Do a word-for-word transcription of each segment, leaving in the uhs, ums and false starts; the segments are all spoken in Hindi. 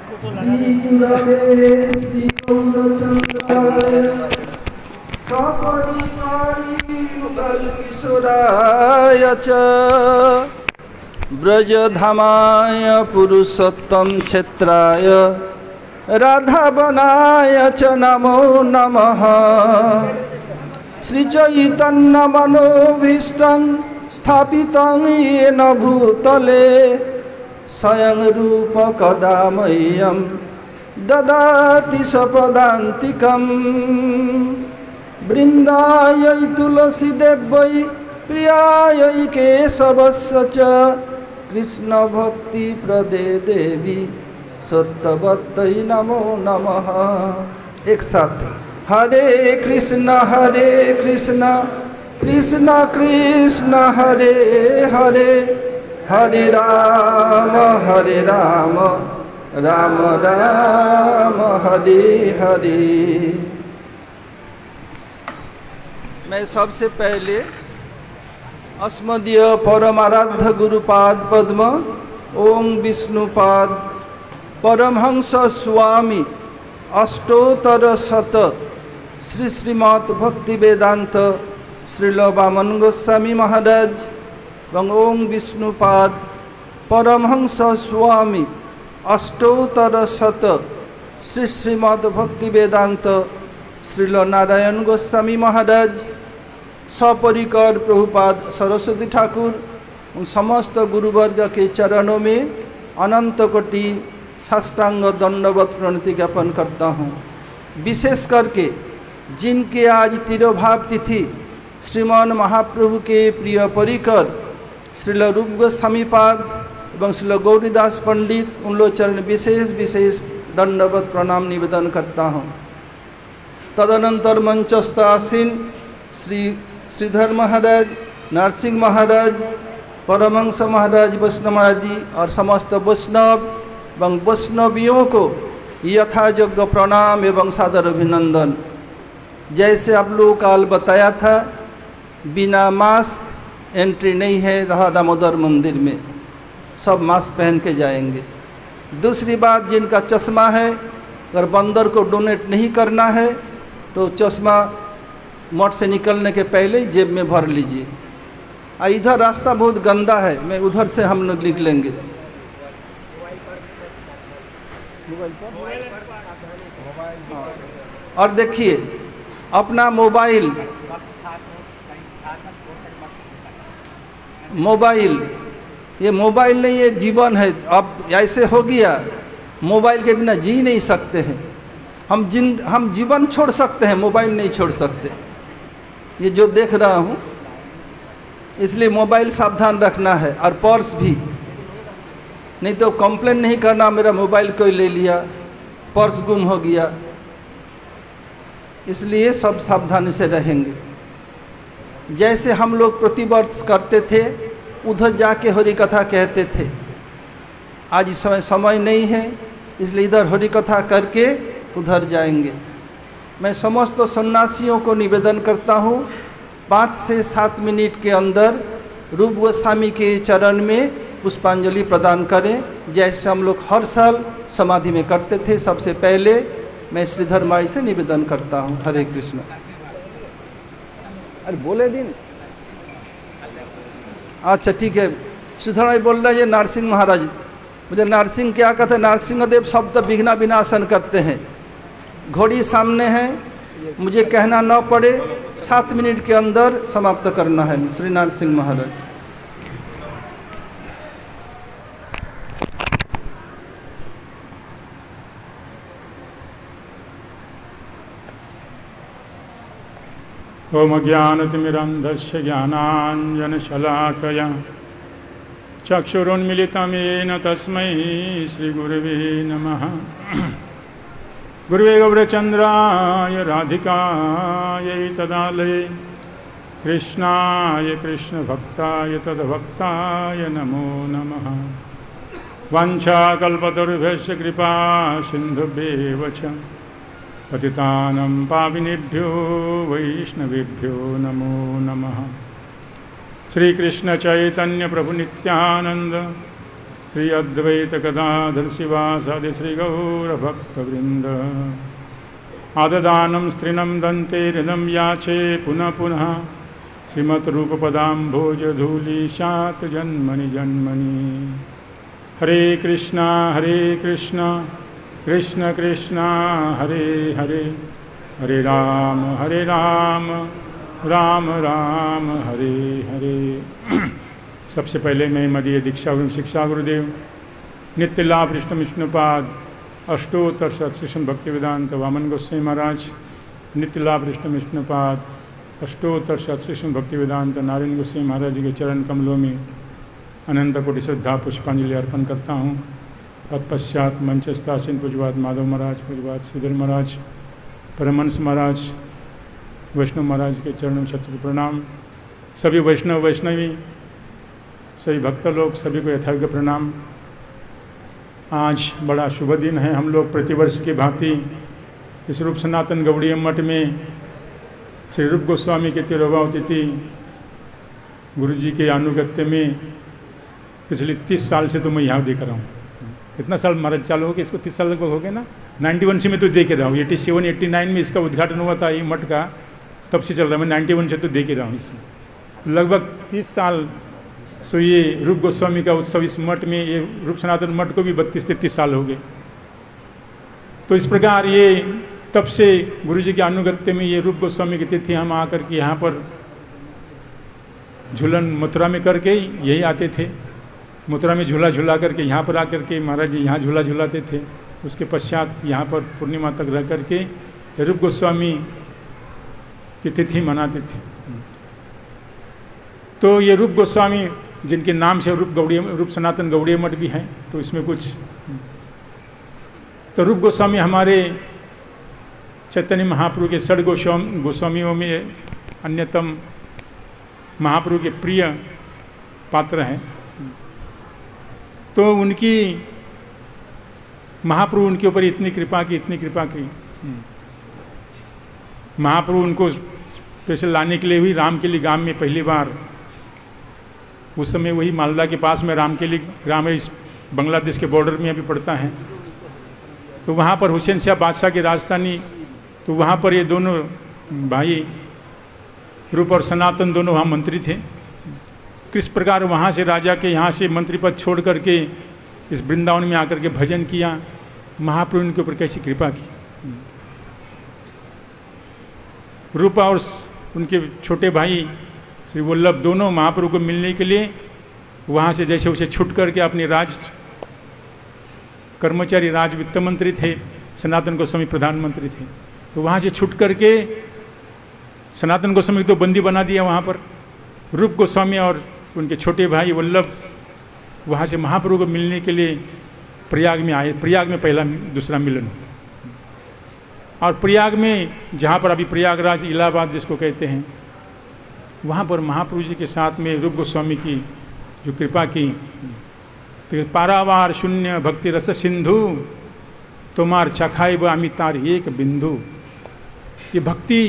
श्रीगुरवे श्रीगौरचन्द्राय सपरिवारी युगलकिशोराय च ब्रजधामाय पुरुषोत्तम क्षेत्राय राधावनाय च नमो नमः। श्रीचैतन्यमनोभीष्टं स्थापितं येन भूतले स्वयं रूप कदा मह्यं ददाति स्वपदान्तिकं। वृन्दायै तुलसीदेव्यै प्रियायै केशवस्य च कृष्ण भक्ति प्रदे देवी सत्यवत्यै नमो नमः। एक साथ हरे कृष्ण हरे कृष्ण कृष्ण कृष्ण हरे हरे हरे राम हरे राम राम राम हरे हरे। मैं सबसे पहले अस्मदीय परमाराध्य गुरुपाद पद्म ओम विष्णुपाद परमहंस स्वामी अष्टोत्तर शत श्री श्रीमद् भक्ति वेदांत श्रील वामन गोस्वामी महाराज एवं ओम विष्णुपाद परमहंस स्वामी अष्टोत्तर शत श्री श्रीमद् भक्ति वेदांत श्रील नारायण गोस्वामी महाराज सपरिकर प्रभुपाद सरस्वती ठाकुर समस्त गुरुवर्ग के चरणों में अनंत कोटि साष्टांग दंडवत प्रणति ज्ञापन करता हूँ। विशेष करके जिनके आज तिरोभाव तिथि श्रीमान महाप्रभु के प्रिय परिकर श्रील रूप गोस्वामी पाद एवं श्रील गौरीदास पंडित उन लोग चरण विशेष विशेष दंडवत प्रणाम निवेदन करता हूँ। तदनंतर मंचस्थ आसीन श्री श्रीधर महाराज, नरसिंह महाराज, परमहंस महाराज, वैष्णव महाराज जी और समस्त वैष्णव एवं वैष्णवियों को यथायोग्य प्रणाम एवं सादर अभिनंदन। जैसे आप लोगों को काल बताया था, बिना मास्क एंट्री नहीं है राधा दामोदर मंदिर में, सब मास्क पहन के जाएंगे। दूसरी बात, जिनका चश्मा है अगर बंदर को डोनेट नहीं करना है तो चश्मा मठ से निकलने के पहले जेब में भर लीजिए। और इधर रास्ता बहुत गंदा है, मैं उधर से हम लोग निकलेंगे। और देखिए अपना मोबाइल मोबाइल ये मोबाइल नहीं, ये जीवन है। अब ऐसे हो गया, मोबाइल के बिना जी नहीं सकते हैं हम। जिन हम जीवन छोड़ सकते हैं, मोबाइल नहीं छोड़ सकते। ये जो देख रहा हूँ, इसलिए मोबाइल सावधान रखना है। और पर्स भी, नहीं तो कंप्लेन नहीं करना मेरा मोबाइल कोई ले लिया, पर्स गुम हो गया। इसलिए सब सावधानी से रहेंगे। जैसे हम लोग प्रतिवर्ष करते थे, उधर जाके हरि कथा कहते थे। आज इस समय समय नहीं है, इसलिए इधर हरि कथा करके उधर जाएंगे। मैं समस्त सन्यासियों को निवेदन करता हूँ, पाँच से सात मिनट के अंदर रूप गोस्वामी के चरण में पुष्पांजलि प्रदान करें, जैसे हम लोग हर साल समाधि में करते थे। सबसे पहले मैं श्रीधर माई से निवेदन करता हूँ। हरे कृष्ण। अरे बोले दिन, अच्छा ठीक है। श्रीधर माई बोल रहे हैं नरसिंह महाराज, मुझे नरसिंह क्या कहते, नरसिंह देव शब्द विघ्न विनाशन करते हैं। घोड़ी सामने है, मुझे कहना न पड़े, सात मिनट के अंदर समाप्त करना है। श्री नरसिंह महाराज। ओम ज्ञानतिमिरन्धस्य ज्ञानाञ्जनशलाकया चक्षुरुन्मिलितं येन तस्मै श्रीगुरवे नमः। गुरुवे गौरचन्द्राय राधिकायै तदालये कृष्णाय कृष्णभक्ताय तद्भक्ताय नमो नमः। वाञ्छाकल्पतरुभ्यश्च कृपा सिन्धुभ्येव च पतितानं पाविनेभ्यो वैष्णवेभ्यो नमो नमः। श्री कृष्ण चैतन्य प्रभु नित्यानंद, श्री अद्वैत गदाधर शिवासादि श्री गौरभक्तवृंद। आददानं स्त्रीणं दन्ते हृदं याचे पुनः पुनः श्रीमद्रूपपदाम्भोजधूलीशात् जन्मनि जन्मनि। हरे कृष्णा हरे कृष्णा कृष्ण कृष्णा हरे हरे, हरे राम हरे राम राम राम हरे हरे। सबसे पहले मैं मदीय दीक्षा शिक्षा गुरुदेव नित्य लाभ कृष्ण विष्णुपाद अष्टोत्तर शतशिष्ण भक्ति वेदांत वामन गोस्वामी महाराज, नित्य लाभ कृष्ण विष्णुपाद अष्टोत्तर शतशिष्ण भक्ति वेदांत नारायण गोस्वामी महाराज जी के चरण कमलों में अनंत कोटि श्रद्धा पुष्पांजलि अर्पण करता हूँ। तत्पश्चात मंचस्थ आसीन पूज्यपाद माधव महाराज, पूज्यपाद श्रीधर महाराज, परमहंस महाराज, वैष्णव महाराज के चरणों में शत प्रणाम। सभी वैष्णव वैष्णवी, सभी भक्त लोग, सभी को यथायोग्य प्रणाम। आज बड़ा शुभ दिन है। हम लोग प्रतिवर्ष की भांति इस रूप सनातन गौड़ीय मठ में श्री रूप गोस्वामी के तिरुभाव तिथि गुरु जी के अनुगत्य में पिछले तीस साल से तो मैं यहाँ देख रहा हूँ। कितना साल महाराज चालू हो गया इसको? तीस साल लगभग हो गए ना। नाइन्टी वन से मैं तो देख रहा हूँ। एटी सेवन एट्टी नाइन में इसका उद्घाटन हुआ था ये मठ का, तब से चल रहा है। मैं नाइन्टी वन से तो देख ही रहा हूँ इसमें। तो लगभग तीस साल सो ये रूप गोस्वामी का उत्सव इस मठ में, ये रूप सनातन मठ को भी बत्तीस तैंतीस साल हो गए। तो इस प्रकार ये तब से गुरु जी के अनुगत्य में ये रूप गोस्वामी की तिथि हम आकर के यहाँ पर झूलन मथुरा में करके यही आते थे। मथुरा में झूला झूला करके यहाँ पर आकर के महाराज जी यहाँ झूला झूलाते थे। उसके पश्चात यहाँ पर पूर्णिमा तक रह करके रूप गोस्वामी की तिथि मनाते थे। तो ये रूप गोस्वामी जिनके नाम से रूप गौड़ीय रूप सनातन गौड़ीय मठ भी हैं, तो इसमें कुछ तो रूप गोस्वामी हमारे चैतन्य महाप्रभु के षड गोस्वामी गोस्वामियों में अन्यतम महाप्रभु के प्रिय पात्र हैं। तो उनकी महाप्रभु उनके ऊपर इतनी कृपा की इतनी कृपा की महाप्रभु उनको स्पेशल लाने के लिए हुई रामकेली गांव में पहली बार। उस समय वही मालदा के पास में रामकेली ग्राम है, इस बांग्लादेश के बॉर्डर में अभी पड़ता है। तो वहाँ पर हुसैन शाह बादशाह की राजधानी, तो वहाँ पर ये दोनों भाई रूप और सनातन दोनों वहाँ मंत्री थे। किस प्रकार वहाँ से राजा के यहाँ से मंत्री पद छोड़ करके इस वृंदावन में आकर के भजन किया, महाप्रभु उनके ऊपर कैसी कृपा की। रूपा और उनके छोटे भाई श्री वल्लभ दोनों महाप्रभु को मिलने के लिए वहाँ से जैसे उसे छूट करके अपने राज कर्मचारी राज वित्त मंत्री थे, सनातन गोस्वामी प्रधानमंत्री थे, तो वहाँ से छूट करके सनातन गोस्वामी को तो बंदी बना दिया वहाँ पर। रूप गोस्वामी और उनके छोटे भाई वल्लभ वहाँ से महाप्रभु को मिलने के लिए प्रयाग में आए। प्रयाग में पहला दूसरा मिलन, और प्रयाग में जहाँ पर अभी प्रयागराज इलाहाबाद जिसको कहते हैं, वहाँ पर महाप्रभु जी के साथ में रूप गोस्वामी की जो कृपा की, तो पारावार शून्य भक्ति रस सिंधु तुम्हार चखाई व अमितार एक बिंदु। ये भक्ति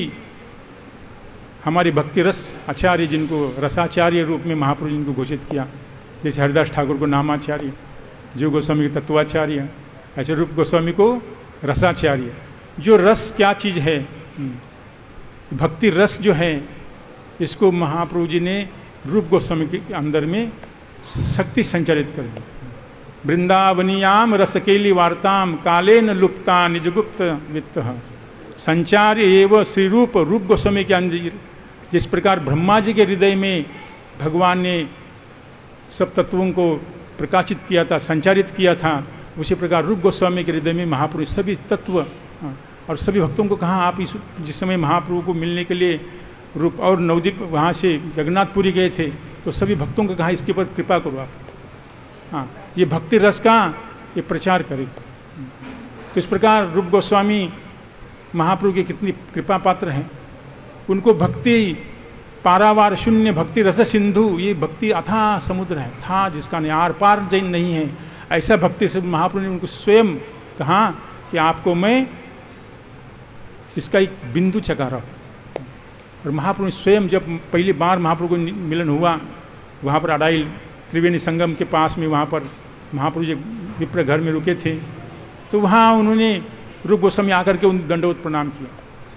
हमारी भक्ति रस आचार्य जिनको रसाचार्य रूप में महाप्रभु जिनको घोषित किया, जैसे हरिदास ठाकुर को नामाचार्य, जीव गोस्वामी को तत्वाचार्य, ऐसे रूप गोस्वामी को रसाचार्य। जो रस क्या चीज़ है, भक्ति रस जो है, इसको महाप्रभु जी ने रूप गोस्वामी के अंदर में शक्ति संचारित कर दी। वृंदावनियाम रसकेली वार्ताम कालेन लुप्ता निजगुप्त वित्त संचार एवं श्री रूप रूप गोस्वामी के अंदर जिस प्रकार ब्रह्मा जी के हृदय में भगवान ने सब तत्वों को प्रकाशित किया था, संचारित किया था, उसी प्रकार रूप गोस्वामी के हृदय में महाप्रभु सभी तत्व और सभी भक्तों को कहा आप इस जिस समय महाप्रभु को मिलने के लिए रूप और नवदीप वहाँ से जगन्नाथपुरी गए थे, तो सभी भक्तों को कहा इसके ऊपर कृपा करो आप, हाँ ये भक्ति रस का ये प्रचार करें। तो इस प्रकार रूप गोस्वामी महाप्रभु के कितनी कृपा पात्र हैं। उनको भक्ति पारावार शून्य भक्ति रस सिंधु, ये भक्ति अथाह समुद्र है, था जिसका नहीं आर पार जैन नहीं है, ऐसा भक्ति से महाप्रभु ने उनको स्वयं कहा कि आपको मैं इसका एक बिंदु चका रहा हूँ। और महाप्रभु ने स्वयं जब पहली बार महाप्रभु को मिलन हुआ, वहाँ पर अडाइल त्रिवेणी संगम के पास में वहाँ पर महाप्रभु जी विप्र घर में रुके थे, तो वहाँ उन्होंने रूप गोस्वामी आकर के उन दंडवत प्रणाम किया।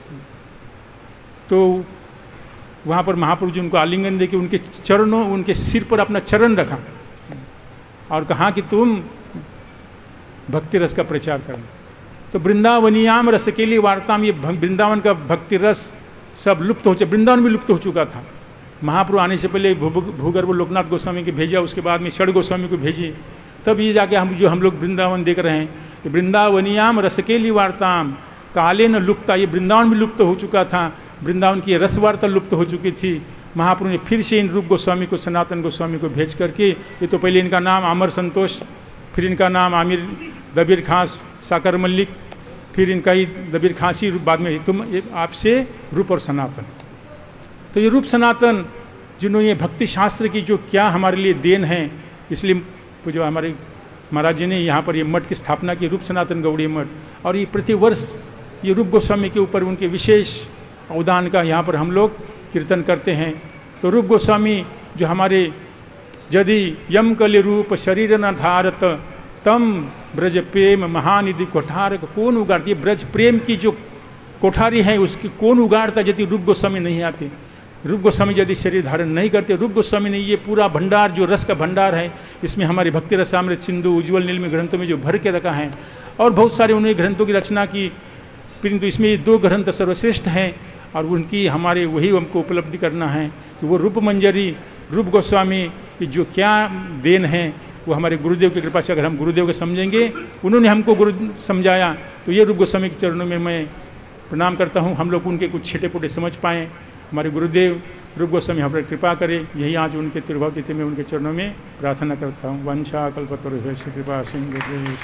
तो वहाँ पर महाप्रभु जी उनको आलिंगन दे के उनके चरणों उनके सिर पर अपना चरण रखा और कहा कि तुम भक्ति रस का प्रचार करना। तो वृंदावनियाम रस के लिए वार्ताम, ये वृंदावन का भक्ति रस सब लुप्त हो चुका, वृंदावन भी लुप्त हो चुका था। महाप्रभु आने से पहले भूगर्भ लोकनाथ गोस्वामी के भेजा, उसके बाद में षड गोस्वामी को भेजे, तब ये जाके हम जो हम लोग वृंदावन देख रहे हैं। वृंदावनियाम रसकेली वार्ताम काले न लुप्ता, ये वृंदावन भी लुप्त हो चुका था, वृंदावन की रस वार्ता लुप्त हो चुकी थी। महाप्रभु ने फिर से इन रूप गोस्वामी को, सनातन गोस्वामी को भेज करके, ये तो पहले इनका नाम अमर संतोष, फिर इनका नाम आमिर दबीर खास साकर मल्लिक, फिर इनका ही दबीर खासी, बाद में तुम आपसे रूप और सनातन। तो ये रूप सनातन जिन्होंने ये भक्ति शास्त्र की जो क्या हमारे लिए देन है, इसलिए जो हमारे महाराज जी ने यहाँ पर ये मठ की स्थापना की, रूप सनातन गौड़ी मठ, और ये प्रतिवर्ष ये रूप गोस्वामी के ऊपर उनके विशेष अवदान का यहाँ पर हम लोग कीर्तन करते हैं। तो रूप गोस्वामी जो हमारे यदि यम कल रूप शरीर न धारत तम ब्रज प्रेम महानिधि कोठार, कौन उगाड़ती, ये ब्रज प्रेम की जो कोठारी है उसकी कौन उगाड़ता यदि रूप गोस्वामी नहीं आते। रूप गोस्वामी यदि शरीर धारण नहीं करते, रूप गोस्वामी ने ये पूरा भंडार जो रस का भंडार है, इसमें हमारी भक्ति रसामृत सिंधु उज्ज्वल नील में ग्रंथों में जो भर के रखा है, और बहुत सारे उन्होंने ग्रंथों की रचना की, परंतु इसमें ये दो ग्रंथ सर्वश्रेष्ठ हैं और उनकी हमारे वही हमको उपलब्धि करना है कि वो रूप मंजरी रूप गोस्वामी की जो क्या देन है वो हमारे गुरुदेव की कृपा से, अगर हम गुरुदेव को समझेंगे, उन्होंने हमको गुरु समझाया, तो ये रूप गोस्वामी के चरणों में मैं प्रणाम करता हूँ। हम लोग उनके कुछ छिटे पुटे समझ पाएँ, हमारे गुरुदेव रूप गोस्वामी हम पर कृपा करे, यही आज उनके तिरुभाव तिथि में उनके चरणों में प्रार्थना करता हूँ। वंशा कल्पतरुभ्यश्च कृपा सिंधु।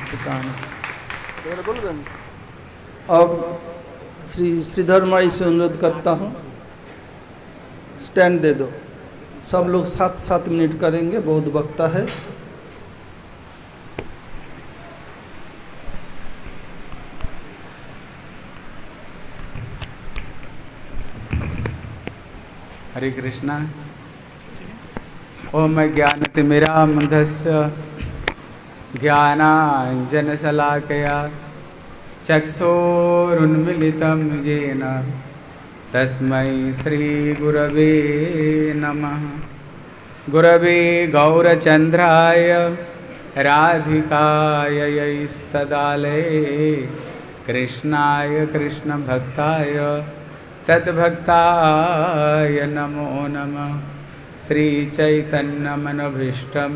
अब श्री श्रीधर माई से अनुरोध करता हूँ, स्टैंड दे दो। सब लोग सात सात मिनट करेंगे, बहुत वक्ता है। हरे कृष्णा। ओम ज्ञानतिमिरान्धस्य ज्ञानाञ्जनशलाकया चक्षुरुन्मीलितं येन तस्मै श्रीगुरवे नमः। गुरवे गौरचन्द्राय राधिकाय यैस्तदालये कृष्णाय कृष्णभक्ताय तद्भक्ताय नमो नमः। श्रीचैतन्यमनभीष्टं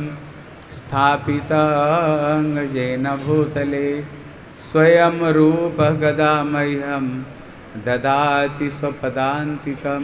स्थापितं येन भूतले स्वयं रूपः गदा मह्यं ददाति स्वपदान्तिकं।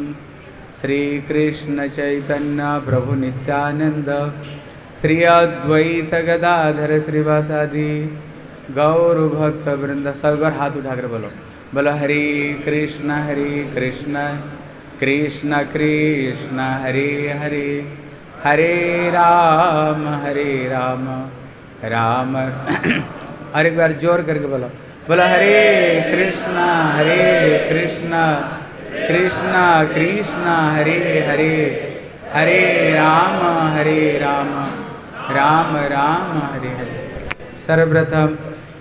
श्रीकृष्णचैतन्य प्रभु नित्यानंद श्री अद्वैत गदाधर श्रीवासादि गौरभक्तवृंद। सबगर हाथ उठाकर बोलो, बोलो हरे कृष्ण हरे कृष्ण कृष्ण कृष्ण हरे हरे, हरे राम हरे राम राम। और एक बार जोर करके बोलो, बोलो हरे कृष्ण हरे कृष्ण कृष्ण कृष्ण हरे हरे, हरे राम हरे राम राम राम हरे हरे। सर्वप्रथम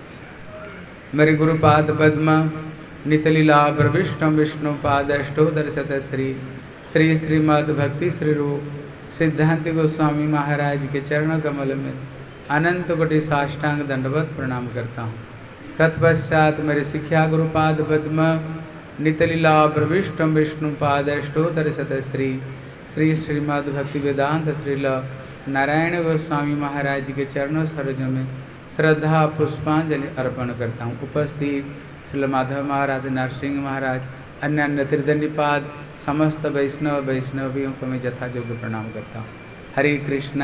मेरे गुरुपाद पद्म नितलीला प्रविष्णु विष्णु पादष्टोदर शतश्री श्री श्रीमद् भक्ति श्री रूप सिद्धांत गोस्वामी महाराज के चरण कमल में अनंत कोटि साष्टांग दंडवत प्रणाम करता हूँ। तत्पश्चात मेरे शिक्षा गुरुपाद पद्म नितलीला प्रविष्णु विष्णु पादष्टोदर शतश्री श्री श्रीमद् भक्ति वेदांत श्रील नारायण गोस्वामी महाराज के चरणों सरोजों में श्रद्धा पुष्पांजलि अर्पण करता हूँ। उपस्थित श्री माधव महाराज, नरसिंह महाराज, अन्य अन्य त्रिदंडीपाद समस्त वैष्णव वैष्णवियों को मैं यथायोग्य प्रणाम करता हूँ। हरे कृष्ण।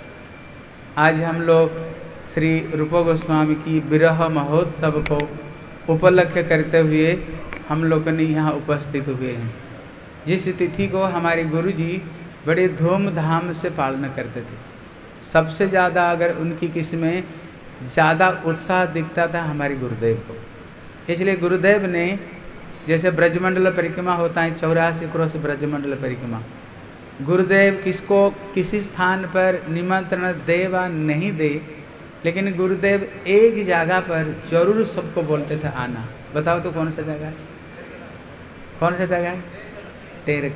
आज हम लोग श्री रूप गोस्वामी की विरह महोत्सव को उपलक्ष्य करते हुए हम लोग ने यहाँ उपस्थित हुए हैं। जिस तिथि को हमारे गुरु जी बड़े धूमधाम से पालन करते थे, सबसे ज़्यादा अगर उनकी किस में ज़्यादा उत्साह दिखता था हमारे गुरुदेव को। इसलिए गुरुदेव ने, जैसे ब्रजमंडल परिक्रमा होता है, चौरासी क्रोश ब्रजमंडल परिक्रमा, गुरुदेव किसको किसी स्थान पर निमंत्रण दे व नहीं दे, लेकिन गुरुदेव एक जगह पर जरूर सबको बोलते थे आना। बताओ तो कौन सा जगह है? कौन सा जगह है? तेरे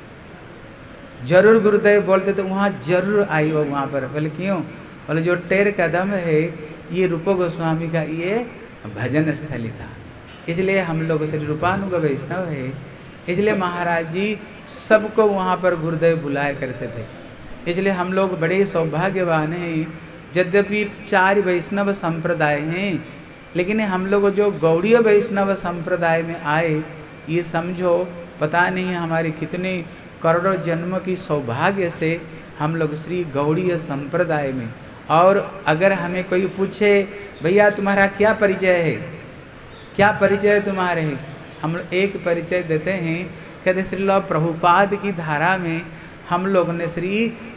कदम। जरूर गुरुदेव बोलते थे वहाँ जरूर आई हो वहाँ पर। बोले क्यों? बोले जो तेरे कदम है ये रूप गोस्वामी का ये भजन स्थली था, इसलिए हम लोग श्री रूपानुग वैष्णव है, इसलिए महाराज जी सबको वहाँ पर गुरुदेव बुलाया करते थे। इसलिए हम लोग बड़े सौभाग्यवान हैं। यद्यपि चार वैष्णव संप्रदाय हैं, लेकिन हम लोग जो गौड़ीय वैष्णव संप्रदाय में आए, ये समझो पता नहीं हमारे कितने करोड़ों जन्म की सौभाग्य से हम लोग श्री गौड़ीय संप्रदाय में। और अगर हमें कोई पूछे भैया तुम्हारा क्या परिचय है, क्या परिचय तुम्हारे है, हम लोग एक परिचय देते हैं, कहते श्रील प्रभुपाद की धारा में हम लोग ने श्री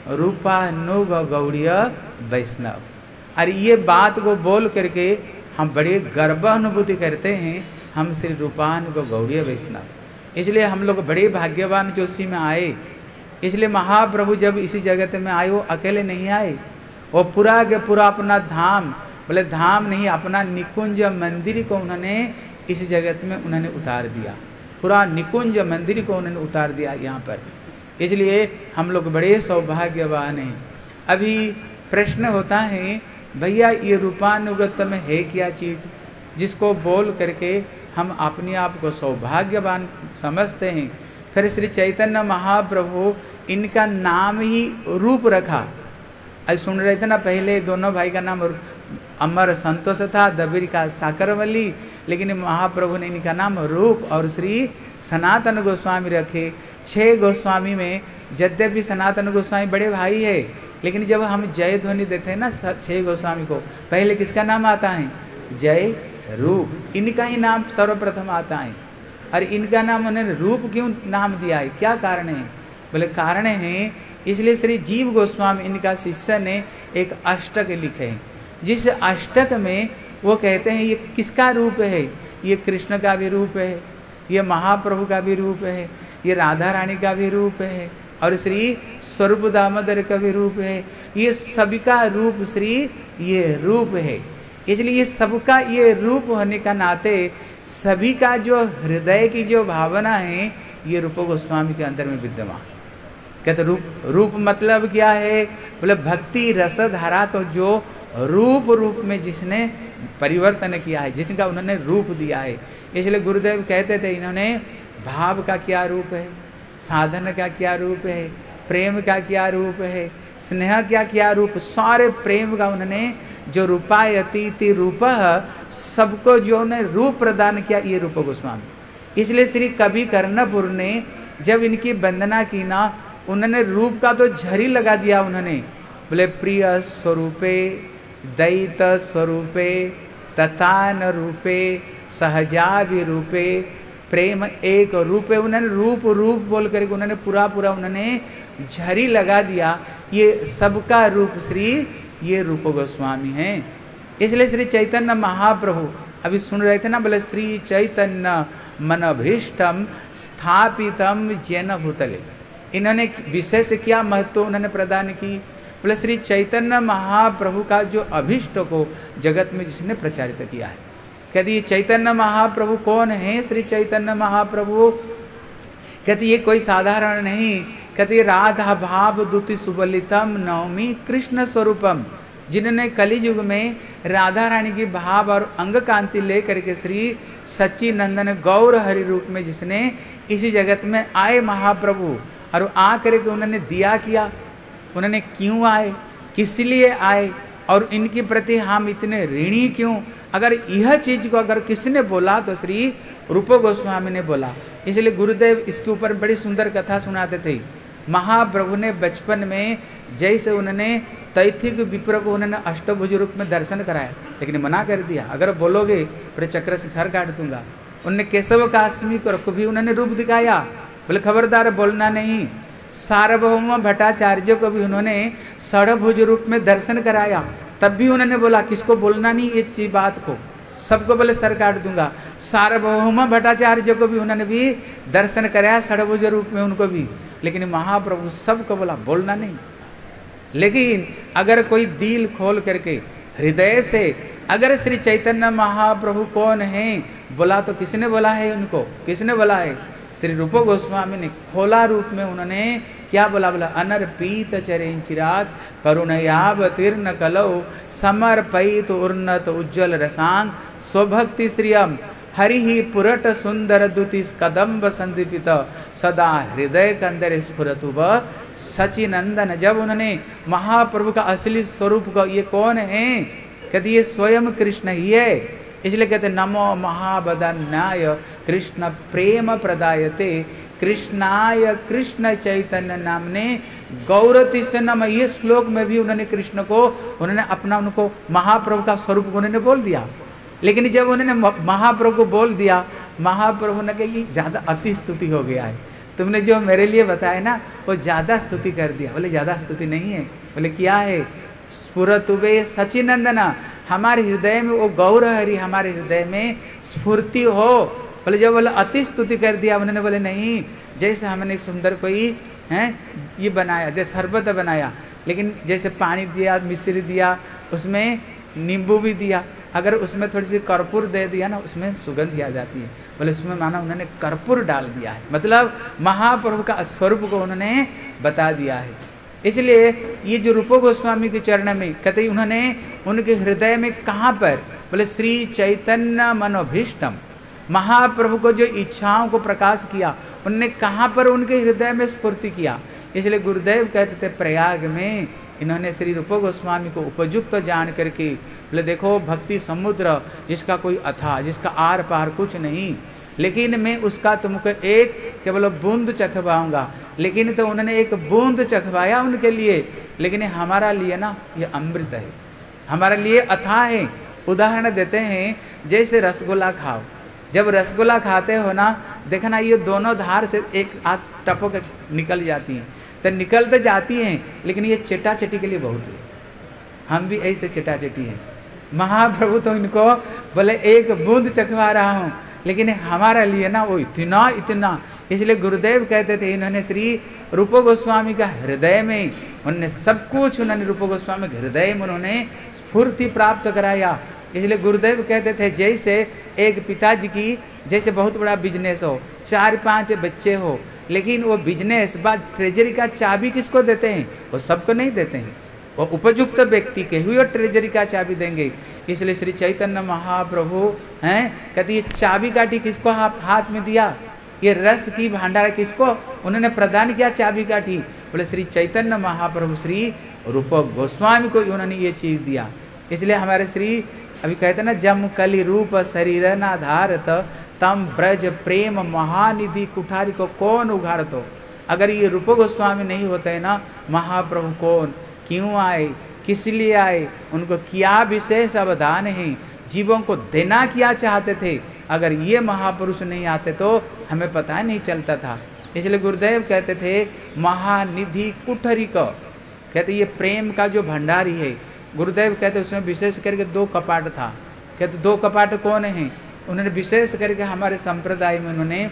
रूपानुग गौड़ीय वैष्णव। और ये बात को बोल करके हम बड़े गर्व अनुभूति करते हैं, हम श्री रूपानुग गौड़ीय वैष्णव। इसलिए हम लोग बड़े भाग्यवान जो उसी में आए। इसलिए महाप्रभु जब इसी जगत में आए वो अकेले नहीं आए, वो पूरा के पूरा अपना धाम, बोले धाम नहीं अपना निकुंज मंदिर को उन्होंने इस जगत में उन्होंने उतार दिया, पूरा निकुंज मंदिर को उन्होंने उतार दिया यहाँ पर। इसलिए हम लोग बड़े सौभाग्यवान हैं। अभी प्रश्न होता है भैया ये रूपानुगत में है क्या चीज़ जिसको बोल करके हम अपने आप को सौभाग्यवान समझते हैं। फिर श्री चैतन्य महाप्रभु इनका नाम ही रूप रखा। आज सुन रहे थे ना पहले दोनों भाई का नाम अमर संतोष था, दबीर का साकरवली, लेकिन महाप्रभु ने इनका नाम रूप और श्री सनातन गोस्वामी रखे। छह गोस्वामी में यद्यपि सनातन गोस्वामी बड़े भाई है, लेकिन जब हम जय ध्वनि देते हैं ना छह गोस्वामी को, पहले किसका नाम आता है? जय रूप। इनका ही नाम सर्वप्रथम आता है। और इनका नाम उन्होंने रूप क्यों नाम दिया है, क्या कारण है? बोले कारण है इसलिए श्री जीव गोस्वामी इनका शिष्य ने एक अष्टक लिखे हैं, जिस अष्टक में वो कहते हैं ये किसका रूप है? ये कृष्ण का भी रूप है, ये महाप्रभु का भी रूप है, ये राधा रानी का भी रूप है, और श्री स्वरूप दामोदर का भी रूप है। ये सभी का रूप श्री ये रूप है। इसलिए ये सबका ये रूप होने का नाते सभी का जो हृदय की जो भावना है ये रूप गोस्वामी के अंदर में विद्यमान। कहते रूप रूप मतलब क्या है? बोले भक्ति रस धारा को जो रूप रूप में जिसने परिवर्तन किया है, जिसका उन्होंने रूप दिया है। इसलिए गुरुदेव कहते थे इन्होंने भाव का क्या रूप है, साधन का क्या रूप है, प्रेम का क्या रूप है, स्नेह का क्या रूप, सारे प्रेम का उन्होंने जो रूपायतीति रूप सबको जो उन्हें रूप प्रदान किया ये रूप गोस्वामी। इसलिए श्री कवि कर्णपुर ने जब इनकी वंदना की ना, उन्होंने रूप का तो झरी लगा दिया। उन्होंने बोले प्रिय स्वरूपे दैत स्वरूपे तथान रूपे सहजाभिरूपे प्रेम एक रूपे। उन्होंने रूप रूप बोल करके उन्होंने पूरा पूरा उन्होंने झरी लगा दिया। ये सबका रूप श्री ये रूप गोस्वामी हैं। इसलिए श्री चैतन्य महाप्रभु अभी सुन रहे थे ना, बोले श्री चैतन्य मनभीष्टम स्थापितम जैन भूतले। इन्होंने विशेष क्या महत्व उन्होंने प्रदान की? बोले श्री चैतन्य महाप्रभु का जो अभिष्ट को जगत में जिसने प्रचारित किया है। कहती ये चैतन्य महाप्रभु कौन है? श्री चैतन्य महाप्रभु कहती ये कोई साधारण नहीं, कहती राधा भाव दूति सुबलितम नवमी कृष्ण स्वरूपम, जिन्होंने कली युग में राधा रानी की भाव और अंग कांति लेकर के श्री सच्चिनंदन गौर हरि रूप में जिसने इसी जगत में आए महाप्रभु, और आ करके उन्होंने दिया किया। उन्होंने क्यों आए, किस लिए आए, और इनके प्रति हम इतने ऋणी क्यों? अगर यह चीज को अगर किसने बोला तो श्री रूप गोस्वामी ने बोला। इसलिए गुरुदेव इसके ऊपर बड़ी सुंदर कथा सुनाते थे। महाप्रभु ने बचपन में जैसे उन्होंने तैथिक विप्र को उन्होंने अष्टभुज रूप में दर्शन कराया, लेकिन मना कर दिया, अगर बोलोगे फिर चक्र से सर काट दूंगा। उन्होंने केशव काश्मी को भी उन्होंने रूप दिखाया, बोले खबरदार बोलना नहीं। सार्वभौम भट्टाचार्य को भी उन्होंने षडभुज रूप में दर्शन कराया, तब भी उन्होंने बोला किसको बोलना नहीं ये चीज बात को, सबको बोले सर काट दूंगा। सार्वभौम भट्टाचार्य को भी उन्होंने भी दर्शन कराया षडभुज रूप में उनको भी, लेकिन महाप्रभु सबको बोला बोलना नहीं। लेकिन अगर कोई दिल खोल करके हृदय से। अगर श्री चैतन्य महाप्रभु कौन है बोला तो किसने बोला है उनको, किसने बोला है? श्री रूप गोस्वामी ने खोला रूप में उन्होंने क्या बोला? बोला अनर्पित चरें चिराग करुणयावतीर्ण कलौ समर्पित उन्नत उज्ज्वल रसांग स्वभक्ति श्रियम हरि ही पुरट सुंदर दुति कदम्ब संदीपित सदा हृदय कंदर स्फुरतुब सचिनंदन। जब उन्होंने महाप्रभु का असली स्वरूप को, ये कौन है? कहते ये स्वयं कृष्ण ही है। इसलिए कहते नमो महाबदन्याय कृष्ण प्रेम प्रदायते कृष्णाय कृष्ण चैतन्य नामने गौरति से नम। ये श्लोक में भी उन्होंने कृष्ण को, उन्होंने अपना, उनको महाप्रभु का स्वरूप उन्होंने बोल दिया। लेकिन जब उन्होंने महाप्रभु को बोल दिया, महाप्रभु ने कहा ये ज़्यादा अति स्तुति हो गया है, तुमने जो मेरे लिए बताया ना वो ज़्यादा स्तुति कर दिया। बोले ज़्यादा स्तुति नहीं है। बोले क्या है? स्फुरतुबे सचिनंदना, हमारे हृदय में वो गौर हरि हमारे हृदय में स्फूर्ति हो। बोले जब बोले अति स्तुति कर दिया, उन्होंने बोले नहीं, जैसे हमने सुंदर कोई है ये बनाया, जैसे शरबत बनाया, लेकिन जैसे पानी दिया, मिश्री दिया, उसमें नींबू भी दिया, अगर उसमें थोड़ी सी कर्पूर दे दिया ना उसमें सुगंध आ जाती है। बोले उसमें माना उन्होंने कर्पूर डाल दिया है, मतलब महाप्रभु का स्वरूप को उन्होंने बता दिया है। इसलिए ये जो रूप गोस्वामी के चरण में कहते उन्होंने उनके हृदय में कहाँ पर? बोले श्री चैतन्य मनोभीष्टम, महाप्रभु को जो इच्छाओं को प्रकाश किया उनने कहाँ पर उनके हृदय में स्फूर्ति किया। इसलिए गुरुदेव कहते थे प्रयाग में इन्होंने श्री रूप गोस्वामी को उपयुक्त जान करके बोले देखो भक्ति समुद्र जिसका कोई अथा, जिसका आर पार कुछ नहीं, लेकिन मैं उसका तुमको एक केवल बूंद चखवाऊंगा। लेकिन तो उन्होंने एक बूंद चखवाया उनके लिए, लेकिन हमारा लिए ना ये अमृत है, हमारे लिए अथा है। उदाहरण देते हैं जैसे रसगुल्ला खाओ, जब रसगुल्ला खाते हो ना देखना ये दोनों धार से एक आध टपक निकल जाती हैं, तो निकल तो जाती हैं लेकिन ये चटा चटी के लिए बहुत है। हम भी ऐसे चटा चटी हैं। महाप्रभु तो इनको बोले एक बूंद चखवा रहा हूँ, लेकिन हमारा लिए ना वो इतना इतना। इसलिए गुरुदेव कहते थे इन्होंने श्री रूप गोस्वामी का हृदय में उन्होंने सब कुछ, उन्होंने रूप गोस्वामी के हृदय में उन्होंने स्फूर्ति प्राप्त कराया। इसलिए गुरुदेव कहते थे जैसे एक पिताजी की जैसे बहुत बड़ा बिजनेस हो, चार पांच बच्चे हो, लेकिन वो बिजनेस बाद ट्रेजरी का चाबी किसको देते हैं? वो सबको नहीं देते हैं, वो उपयुक्त व्यक्ति के हुए ट्रेजरी का चाबी देंगे। इसलिए श्री चैतन्य महाप्रभु हैं कहते ये चाबी काठी किसको हाथ में दिया? ये रस की भंडार किसको उन्होंने प्रदान किया चाबी काठी? बोले श्री चैतन्य महाप्रभु श्री रूप गोस्वामी को उन्होंने ये चीज दिया। इसलिए हमारे श्री अभी कहते ना जम कली रूप शरीर न धारत तम ब्रज प्रेम महानिधि कुठारी को कौन उघाड़ तो। अगर ये रूप गोस्वामी नहीं होते हैं ना, महाप्रभु कौन, क्यों आए, किस लिए आए, उनको क्या विशेष अवदान है, जीवों को देना क्या चाहते थे, अगर ये महापुरुष नहीं आते तो हमें पता नहीं चलता था। इसलिए गुरुदेव कहते थे महानिधि कुठरी को, कहते ये प्रेम का जो भंडारी है। गुरुदेव कहते उसमें विशेष करके दो कपाट था। कहते दो कपाट कौन हैं? उन्होंने विशेष करके हमारे संप्रदाय में उन्होंने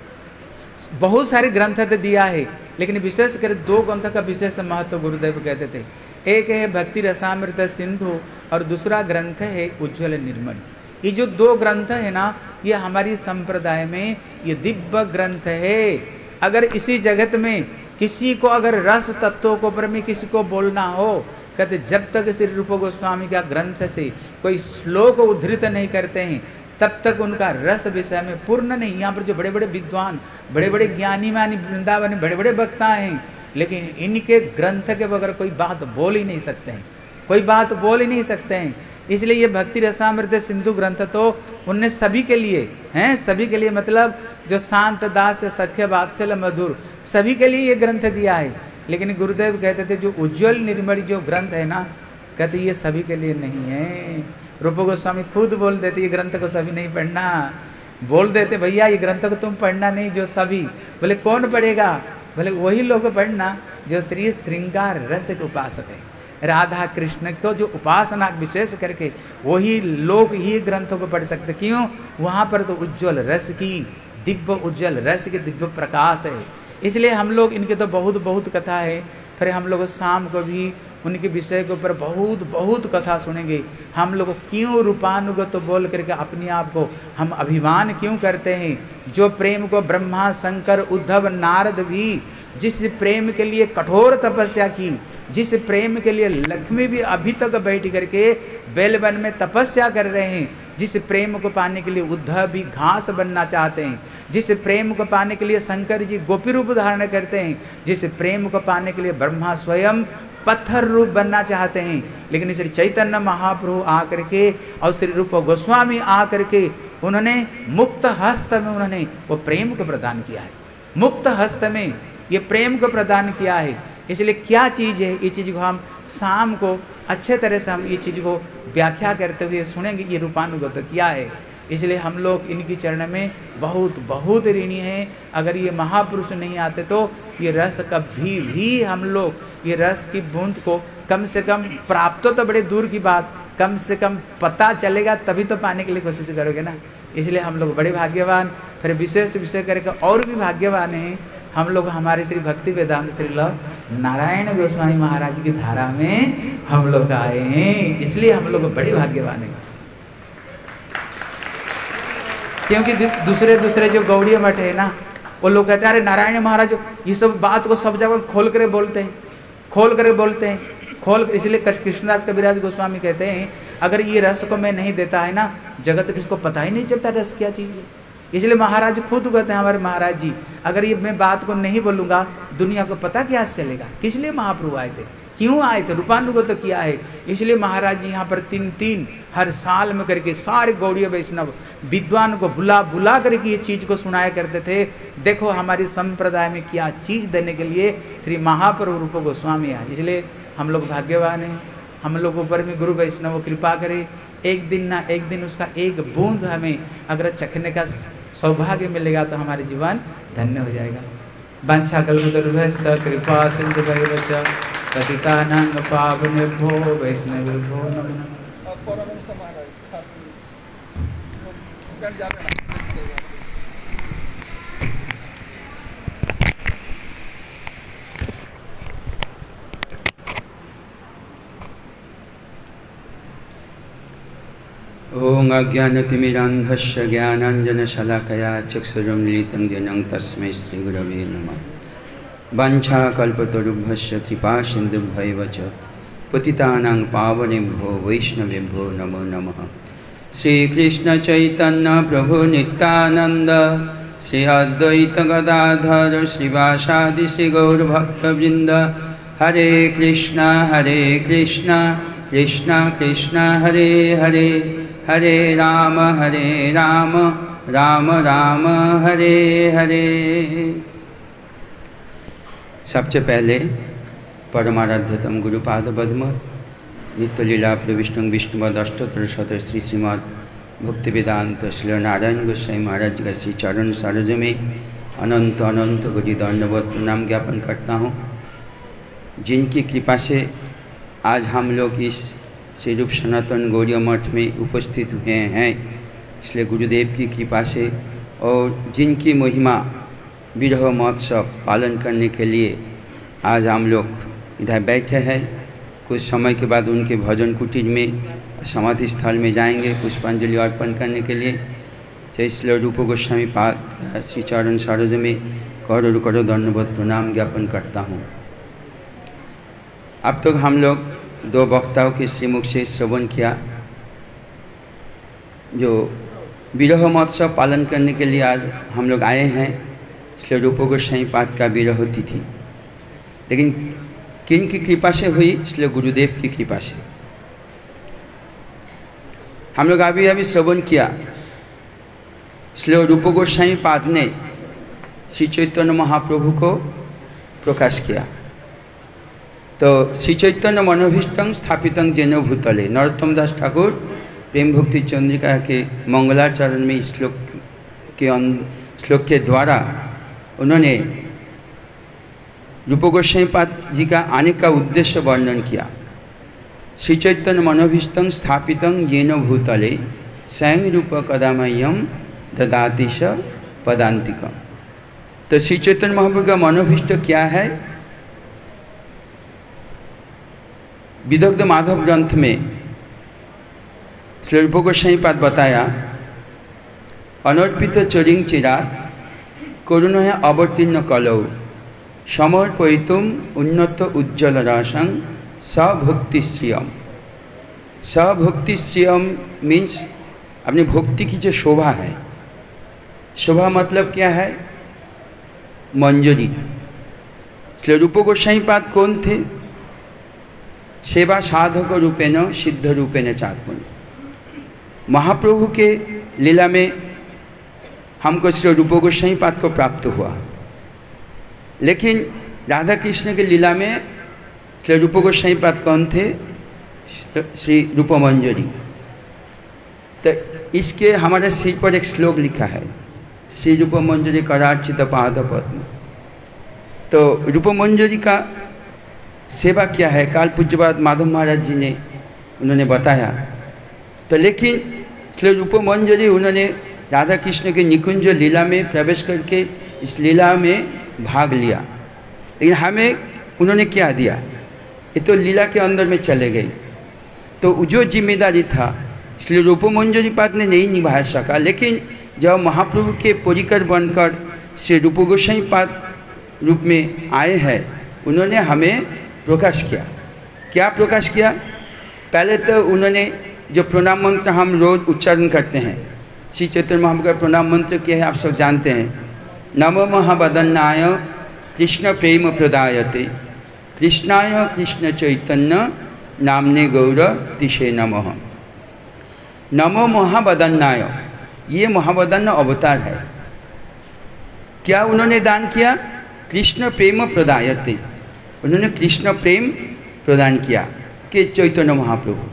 बहुत सारे ग्रंथ तो दिया है, लेकिन विशेष कर दो ग्रंथ का विशेष महत्व गुरुदेव कहते थे। एक है भक्ति रसामृत सिंधु और दूसरा ग्रंथ है उज्ज्वल निर्मल। ये जो दो ग्रंथ है ना, ये हमारी संप्रदाय में ये दिव्य ग्रंथ है। अगर इसी जगत में किसी को अगर रस तत्वों को ऊपर में किसी को बोलना हो, कहते जब तक श्री रूप गोस्वामी का ग्रंथ से कोई श्लोक उद्धृत नहीं करते हैं तब तक उनका रस विषय में पूर्ण नहीं। यहाँ पर जो बड़े बड़े विद्वान, बड़े बड़े ज्ञानी मानी वृंदावन बड़े बड़े वक्ता हैं, लेकिन इनके ग्रंथ के बगैर कोई बात बोल ही नहीं सकते हैं, कोई बात बोल ही नहीं सकते हैं। इसलिए ये भक्ति रसामृत सिंधु ग्रंथ तो उनने सभी के लिए हैं, सभी के लिए, मतलब जो शांत दास सख्य वात्सल्य मधुर सभी के लिए ये ग्रंथ दिया है। लेकिन गुरुदेव कहते थे जो उज्ज्वल निर्मल जो ग्रंथ है ना, कहते ये सभी के लिए नहीं है। रूप गोस्वामी खुद बोल देते ये ग्रंथ को सभी नहीं पढ़ना, बोल देते भैया ये ग्रंथ को तुम पढ़ना नहीं, जो सभी। बोले कौन पढ़ेगा? बोले वही लोग पढ़ना जो श्री श्रृंगार रस के उपासक है, राधा कृष्ण को जो उपासना विशेष करके वही लोग ही ग्रंथों को पढ़ सकते। क्यों? वहाँ पर तो उज्ज्वल रस की दिव्य उज्ज्वल रस के दिव्य प्रकाश है। इसलिए हम लोग इनके तो बहुत बहुत कथा है। फिर हम लोग शाम को भी उनके विषय के ऊपर बहुत बहुत कथा सुनेंगे। हम लोग क्यों रूपानुगत तो बोल करके अपने आप को हम अभिमान क्यों करते हैं? जो प्रेम को ब्रह्मा, शंकर, उद्धव, नारद भी जिस प्रेम के लिए कठोर तपस्या की, जिस प्रेम के लिए लक्ष्मी भी अभी तक बैठ करके बेलवन में तपस्या कर रहे हैं, जिस प्रेम को पाने के लिए उद्धव भी घास बनना चाहते हैं, जिस प्रेम को पाने के लिए शंकर जी गोपी रूप धारण करते हैं, जिस प्रेम को पाने के लिए ब्रह्मा स्वयं पत्थर रूप बनना चाहते हैं, लेकिन श्री चैतन्य महाप्रभु आकर के और श्री रूप गोस्वामी आकर के उन्होंने मुक्त हस्त में उन्होंने वो प्रेम को प्रदान किया है। मुक्त हस्त में ये प्रेम को प्रदान किया है। इसलिए क्या चीज़ है, ये चीज़ को हम शाम को अच्छे तरह से हम ये चीज़ को व्याख्या करते हुए सुनेंगे, ये रूपानुगत क्या है। इसलिए हम लोग इनकी चरण में बहुत बहुत ऋणी हैं। अगर ये महापुरुष नहीं आते तो ये रस कभी भी हम लोग ये रस की बूंद को कम से कम प्राप्त तो बड़े दूर की बात, कम से कम पता चलेगा तभी तो पाने के लिए कोशिश करोगे ना। इसलिए हम लोग बड़े भाग्यवान, फिर विशेष विषय करके और भी भाग्यवान हैं हम लोग। हमारे श्री भक्ति वेदांत श्री नारायण गोस्वामी महाराज की धारा में हम लोग आए हैं, इसलिए हम लोग बड़े भाग्यवान हैं। क्योंकि दूसरे दूसरे जो गौड़ीय मठ है ना, वो लोग कहते हैं अरे नारायण महाराज ये सब बात को सब जगह खोल कर बोलते हैं, खोल कर बोलते हैं, खोल। इसलिए कृष्णदास कविराज गोस्वामी कहते हैं अगर ये रस को मैं नहीं देता है ना, जगत किसको पता ही नहीं चलता रस क्या चीज़ है। इसलिए महाराज खुद कहते हैं हमारे महाराज जी, अगर ये मैं बात को नहीं बोलूँगा दुनिया को पता क्या चलेगा। किस लिए महाप्रभु आए थे, क्यों आए थे, रूपानुगत तो किया है। इसलिए महाराज जी यहाँ पर तीन तीन हर साल में करके सारे गौड़ीय वैष्णव विद्वान को बुला बुला करके ये चीज़ को सुनाया करते थे। देखो हमारी संप्रदाय में क्या चीज़ देने के लिए श्री महाप्रभु रूप गोस्वामी आए। इसलिए हम लोग भाग्यवान हैं, हम लोग ऊपर में गुरु वैष्णव कृपा करे। एक दिन ना एक दिन उसका एक बूंद हमें अगर चखने का सौभाग्य मिलेगा तो हमारे जीवन धन्य हो जाएगा। वांछा कल्पतरुभ्यश्च कृपा सिन्धुभ्यश्च पतितानां पावनेभ्यो वैष्णवेभ्यो नमो नमः। ओं अज्ञानतिमिरान्धस्य ज्ञानाञ्जनशलाकया चक्षुरुन्मीलितं येन तस्मै श्रीगुरवे नमः। वाञ्छाकल्पतरुभ्यश्च कृपासिन्धुभ्यैव च पतितानां पावनेभ्यो वैष्णवेभ्यो नमो नमः। श्रीकृष्ण चैतन्य प्रभु नित्यानंद श्री अद्वैत गदाधर श्रीवासादि श्री गौरभक्तवृंद। हरे कृष्णा हरे कृष्णा कृष्णा कृष्णा हरे हरे, हरे राम हरे राम राम राम हरे हरे। सबसे पहले परमाराध्यतम गुरुपाद पद्म नित्य लीला प्रविष्णु विष्णुपद अष्टोत्तर शत श्री श्रीमद भक्ति वेदांत श्री नारायण गोस्वामी महाराज का श्री चरण सरोज में अनंत अनंत कोटि दंडवत प्रणाम ज्ञापन करता हूँ। जिनकी कृपा से आज हम लोग इस श्री रूप सनातन गौड़ीय मठ में उपस्थित हुए हैं, इसलिए गुरुदेव की कृपा से, और जिनकी महिमा विरह महोत्सव पालन करने के लिए आज हम लोग इधर बैठे हैं। कुछ समय के बाद उनके भजन कुटीर में समाधि स्थल में जाएंगे पुष्पांजलि अर्पण करने के लिए। तो इसलिए रूप गोस्वामी पाद श्री चरण सरोज में करोड़ करोड़ दंडवत प्रणाम ज्ञापन करता हूँ। अब तक तो हम लोग दो वक्ताओं के श्रीमुख से श्रवण किया जो विरह महोत्सव पालन करने के लिए आज हम लोग आए हैं, इसलिए रूप गोस्वामी पाद का विरह तिथि। लेकिन किन की कृपा से हुई, इसलिए गुरुदेव की कृपा से। हम लोग अभी अभी श्रवण किया, इसलिए रूप गोस्वामी पाद ने श्री चैतन्य महाप्रभु को प्रकाश किया। तो श्री चैतन्य मनोभीष्टं स्थापितं जेन भूतले, नरोत्तम दास ठाकुर प्रेम भक्ति चंद्रिका के मंगलाचरण में इस श्लोक के श्लोक के द्वारा उन्होंने रूप गोस्वामी पाद जी का आने का उद्देश्य वर्णन किया। श्री चैतन्य मनोभीष्टं स्थापितं येन भूतले स्वयं रूप कदामह्यम ददाति स पदान्तिकम। तो श्री चैतन्य महाप्रभु का मनोभीष्ट क्या है? विदग्ध माधव ग्रंथ में श्री रूप गोस्वामी पाद बताया, अनर्पित चरिंग चिरा करुणया अवतीर्ण कलौ समर्पयितुम उन्नत उज्ज्वल रसं सभक्ति श्रियम। सभक्ति श्रियम मीन्स अपनी भक्ति की जो शोभा है, शोभा मतलब क्या है? मंजरी। श्री रूप गोस्वामी पाद कौन थे? सेवा साधक रूपेण सिद्ध रूपेण चात्मन। महाप्रभु के लीला में हमको श्री रूप गोस्वामी पाद को प्राप्त हुआ, लेकिन राधा कृष्ण के लीला में श्री रूप गोस्वामी पाद कौन थे? श्री रूप मंजरी। तो इसके हमारे सिर पर एक श्लोक लिखा है, श्री रूप मंजरी करार्चित पाद पद्म। तो रूप मंजरी का सेवा क्या है, काल पूज्यपाद माधव महाराज जी ने उन्होंने बताया। तो लेकिन श्री रूप मंजरी उन्होंने राधा कृष्ण के निकुंज लीला में प्रवेश करके इस लीला में भाग लिया, लेकिन हमें उन्होंने क्या दिया? ये तो लीला के अंदर में चले गई। तो जो जिम्मेदारी था इसलिए रूप मंजरी पाद ने नहीं निभा सका, लेकिन जब महाप्रभु के परिकर बनकर श्री रूप गोस्वामी पाद रूप में आए हैं, उन्होंने हमें प्रकाश किया। क्या प्रकाश किया? पहले तो उन्होंने जो प्रणाम मंत्र हम रोज उच्चारण करते हैं, श्री चैतन्य महाप्रभु का प्रणाम मंत्र क्या है आप सब जानते हैं, नमो महावदन्नाय कृष्ण प्रेम प्रदायते कृष्णाय कृष्ण चैतन्य नामने गौर तिशे नमः। नमो महावदन्नाय, ये महावदन्न अवतार है। क्या उन्होंने दान किया? कृष्ण प्रेम प्रदायते, उन्होंने कृष्ण प्रेम प्रदान किया कि चैतन्य महाप्रभु।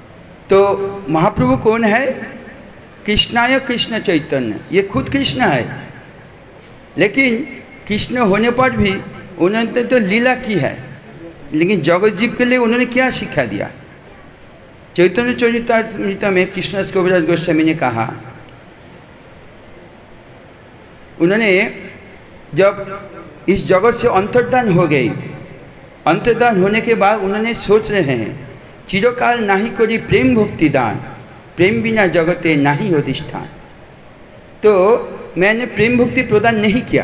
तो महाप्रभु कौन है? कृष्णाय कृष्ण चैतन्य, ये खुद कृष्ण है, लेकिन कृष्ण होने पर भी उन्होंने तो लीला की है, लेकिन जगत जीव के लिए उन्होंने क्या शिक्षा दिया? चैतन्य चरितामृत में कृष्ण कविराज गोस्वामी ने कहा, उन्होंने जब इस जगत से अंतर्धान हो गई, अंतर्धान होने के बाद उन्होंने सोच रहे हैं चिरकाल नाही करी प्रेम भक्ति दान, प्रेम बिना जगते नहीं अधिष्ठान। तो मैंने प्रेम भक्ति प्रदान नहीं किया,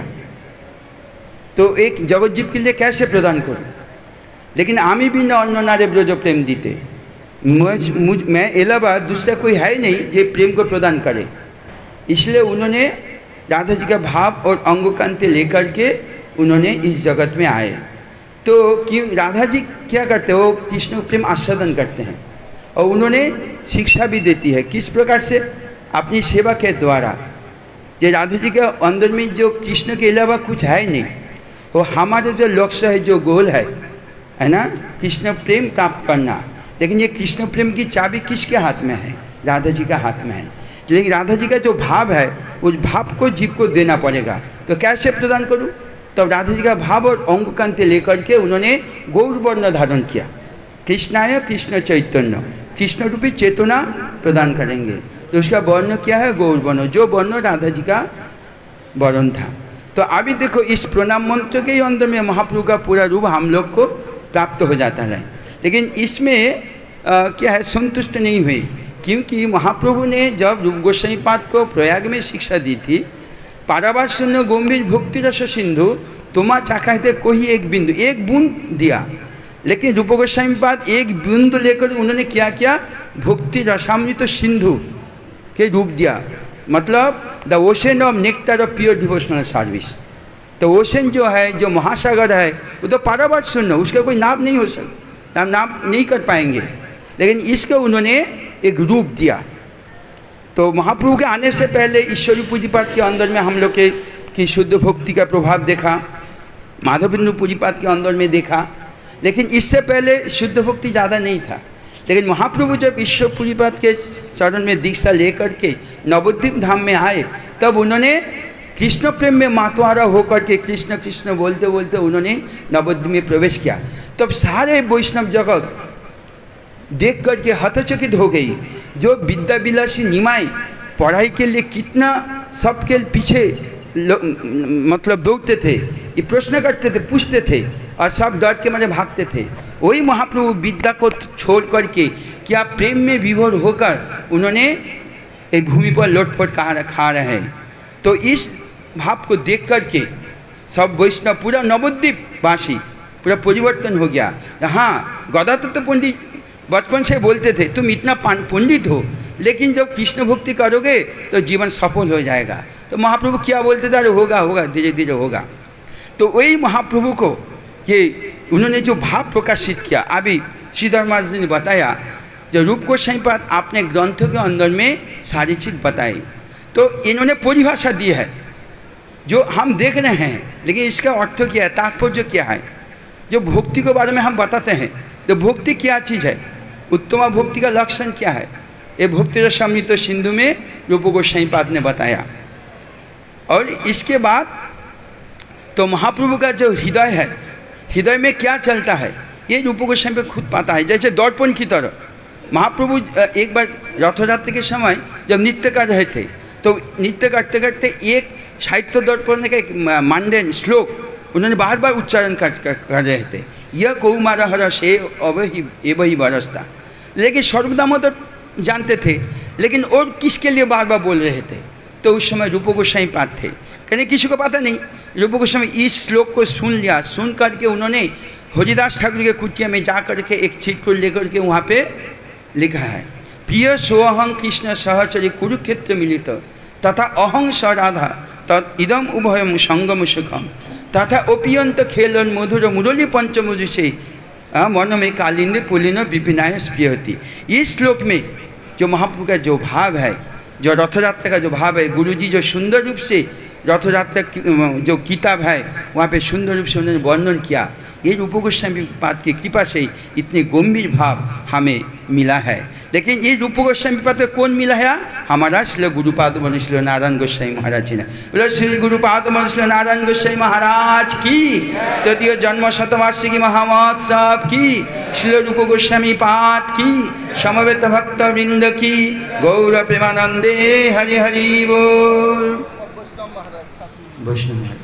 तो एक जगत जीव के लिए कैसे प्रदान करूं? लेकिन आमी भी न अन्न नारे ब्रज प्रेम दीते, मुझ मुझ मैं अलावा दूसरा कोई है नहीं जो प्रेम को प्रदान करे। इसलिए उन्होंने राधा जी का भाव और अंग कांति लेकर के उन्होंने इस जगत में आए। तो क्यों राधा जी क्या करते हैं? वो कृष्ण को प्रेम आस्वादन करते हैं और उन्होंने शिक्षा भी देती है किस प्रकार से अपनी सेवा के द्वारा। जो राधा जी के अंदर में जो कृष्ण के अलावा कुछ है नहीं, वो हमारा जो लक्ष्य है, जो गोल है है ना, कृष्ण प्रेम प्राप्त करना। लेकिन ये कृष्ण प्रेम की चाबी किसके हाथ में है? राधा जी का हाथ में है। लेकिन राधा जी का जो भाव है, उस भाव को जीव को देना पड़ेगा। तो कैसे प्रदान करूं? तब तो राधा जी का भाव और अंग कांति लेकर के उन्होंने गौर वर्ण धारण किया। कृष्णाय कृष्ण चैतन्य, कृष्ण रूपी चेतना प्रदान करेंगे। तो उसका वर्ण क्या है? गौर वर्ण, जो वर्ण राधा जी का वर्ण था। तो अभी देखो इस प्रणाम मंत्र के अंदर में महाप्रभु का पूरा रूप हम लोग को प्राप्त हो जाता है। लेकिन इसमें आ, क्या है, संतुष्ट नहीं हुई, क्योंकि महाप्रभु ने जब रूप गोस्वामी पाद को प्रयाग में शिक्षा दी थी, पारावार शून्य गंभीर भक्ति रस सिंधु तुम्हारा चाहते कोई एक बिंदु, एक बूंद दिया। लेकिन रूप गोस्वामी पाद एक बूंद लेकर उन्होंने क्या किया? भक्ति रसामृत सिंधु के रूप दिया, मतलब the ocean of nectar of pure devotional service. तो ओशन जो है, जो महासागर है, वो तो पारावार शून्य, उसका कोई नाप नहीं हो सकता, हम नाप नहीं कर पाएंगे। लेकिन इसको उन्होंने एक रूप दिया। तो महाप्रभु के आने से पहले ईश्वरी पूजीपाठ के अंदर में हम लोग के की शुद्ध भक्ति का प्रभाव देखा, माधव बिंदु पूजीपाठ के अंदर में देखा। लेकिन इससे पहले शुद्ध भक्ति ज़्यादा नहीं था। लेकिन महाप्रभु जब ईश्वर पूजीपाठ के चरण में दीक्षा लेकर के नवद्वीप धाम में आए, तब उन्होंने कृष्ण प्रेम में मातवारा होकर के कृष्ण कृष्ण बोलते बोलते उन्होंने नवद्वीप में प्रवेश किया। तब सारे वैष्णव जगत देख करके हतचकित हो गई। जो विद्या विलासी निमाई पढ़ाई के लिए कितना सबके पीछे मतलब दौड़ते थे, ये प्रश्न करते थे, पूछते थे, और सब डर के मारे भागते थे। वही महाप्रभु विद्या को छोड़ करके क्या प्रेम में विभोर होकर उन्होंने एक भूमि पर लोटपोट खा खा रहे हैं। तो इस भाव को देख करके सब वैष्णव पूरा नवद्वीप वासी पूरा परिवर्तन हो गया। हाँ, गदाधर पंडित बचपन से बोलते थे तुम इतना पंडित हो, लेकिन जब कृष्ण भक्ति करोगे तो जीवन सफल हो जाएगा। तो महाप्रभु क्या बोलते थे, अरे होगा होगा धीरे धीरे होगा। तो वही महाप्रभु को ये उन्होंने जो भाव प्रकाशित किया, अभी श्रीधर महाराज जी ने बताया, जो रूप गोस्वामी पाद अपने ग्रंथों के अंदर में सारी चीज बताई। तो इन्होंने परिभाषा दी है जो हम देख रहे हैं, लेकिन इसका अर्थ क्या है, तात्पर्य क्या है। जो भक्ति के बारे में हम बताते हैं, तो भक्ति क्या चीज़ है, उत्तम भक्ति का लक्षण क्या है, ये भक्ति रस अमृत सिंधु में रूप गोस्वामी पाद ने बताया। और इसके बाद तो महाप्रभु का जो हृदय है, हृदय में क्या चलता है, ये रूप गोस्वामी खुद पता है। जैसे दर्पण की तरह महाप्रभु एक बार रथयात्रा के समय जब नृत्य कर रहे थे, तो नृत्य करते करते एक साहित्य दर्पण का एक मांडन श्लोक उन्होंने बार बार उच्चारण कर, कर, कर रहे थे, यह कौमार हर से अवही एवही बरसता। लेकिन सर्वदामोदर जानते थे, लेकिन और किसके लिए बार बार बोल रहे थे, तो उस समय रूप गोस्वामी पाद थे, कहने किसी को पता नहीं। रूप गोस्वामी इस श्लोक को सुन लिया, सुन करके उन्होंने हरिदास ठाकुर के कुटिया में जा करके एक चिट को लेकर के वहाँ पे लिखा है, प्रिय सोहं कृष्ण सहचरी कुरुक्षेत्र मिलित तथा अहं स राधा तत् इदम उभयम संगम सुखम तथा ओपियंत खेलन मधुर मुरली पंचमुज से मन में कालिंदे पुलिन विपिनाय स्पृहति। इस श्लोक में जो महाप्रभु का जो भाव है, जो रथयात्रा का जो भाव है, गुरुजी जो सुंदर रूप से रथयात्रा जो किताब है वहाँ पे सुंदर रूप से उन्होंने वर्णन किया। ये रूप गोस्वामी पाद की कृपा से इतने गंभीर भाव हमें मिला है। लेकिन ये रूप गोस्वामी पाद को कौन मिला है, हमारा श्री गुरुपाद मन श्री नारायण गोस्वामी महाराज जी ने। बोले श्री गुरुपाद मन श्री नारायण गोस्वामी महाराज की तृतीय जन्म शतवार्षिकी महामहोत्सव की, श्री रूप गोस्वामी पाद की, समवेत भक्त वृंद की, गौर प्रेमानंदे हरि हरि बोल। वैष्णव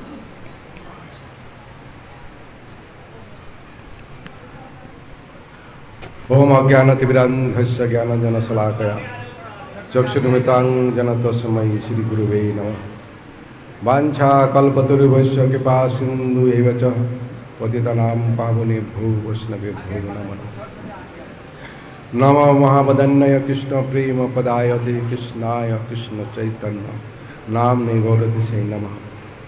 ओम अज्ञानतिमिरान्धस्य ज्ञानञ्जनशलाकया चक्षुरुन्मिलितं येन तस्मै श्रीगुरुवे नमः। वाञ्छाकल्पतरुभ्यश्च कृपासिन्धुभ्येव च पतितानां पावनेभ्यो वैष्णवेभ्यो नमो नमः। नमो महावदन्नय कृष्णप्रेमपदायते कृष्णाय कृष्णचैतन्य नाम्ने गौरतिसे नमः।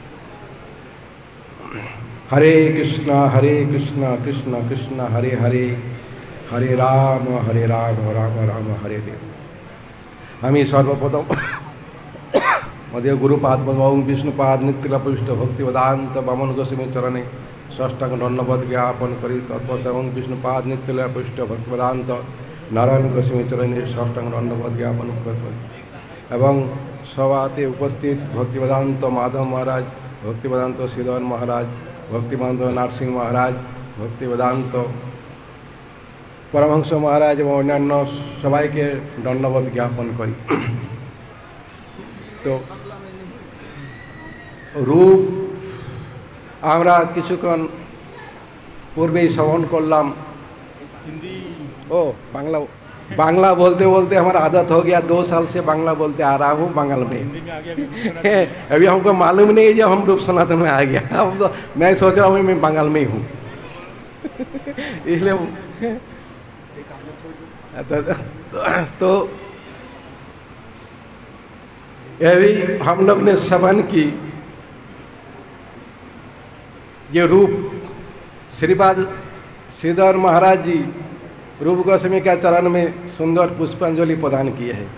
हरे कृष्णा हरे कृष्णा कृष्ण कृष्ण हरे हरे, हरे राम हरे राम राम राम हरे देव। আমি সর্বপ্রথম মধ্যে গুরুপাদ এবং বিষ্ণুপাদ নিত্যলাপিষ্ট ভক্তি বেদান্ত বামন গোস্বামী চরণে ষষ্ঠাঙ্গ ধন্যবাদ জ্ঞাপন করি। তৎপশ্চাৎ এবং বিষ্ণুপাদ নিত্যলাপিষ্ট ভক্তি বেদান্ত নারায়ণ গোস্বামী চরণে ষষ্ঠাঙ্গ ধন্যবাদ জ্ঞাপন করি। এবং সভাতে উপস্থিত ভক্তি বেদান্ত মাধব মহারাজ, ভক্তি বেদান্ত শ্রীধর মহারাজ, ভক্তি বেদান্ত নারসিংহ মহারাজ, ভক্তি বেদান্ত परमहंस महाराज এবং অন্যান্য সবাইকে ধন্যবাদ জ্ঞাপন করি। তো রূপ আমরা কিছুক্ষণ পূর্বেই শ্রবণ করলাম। ओ बांग्ला बांग्ला बोलते बोलते हमारा आदत हो गया, दो साल से बांग्ला बोलते आ रहा हूँ बांग्ला में। अभी हमको मालूम नहीं जब हम रूप सनातन में आ गया, अब तो मैं सोच रहा हूँ मैं बंगाल में ही हूँ। इसलिए तो, तो यही हम लोग ने श्रवण की ये रूप श्रीपाद श्रीधर महाराज जी रूप गोस्वामी के चरण में सुंदर पुष्पांजलि प्रदान किए हैं।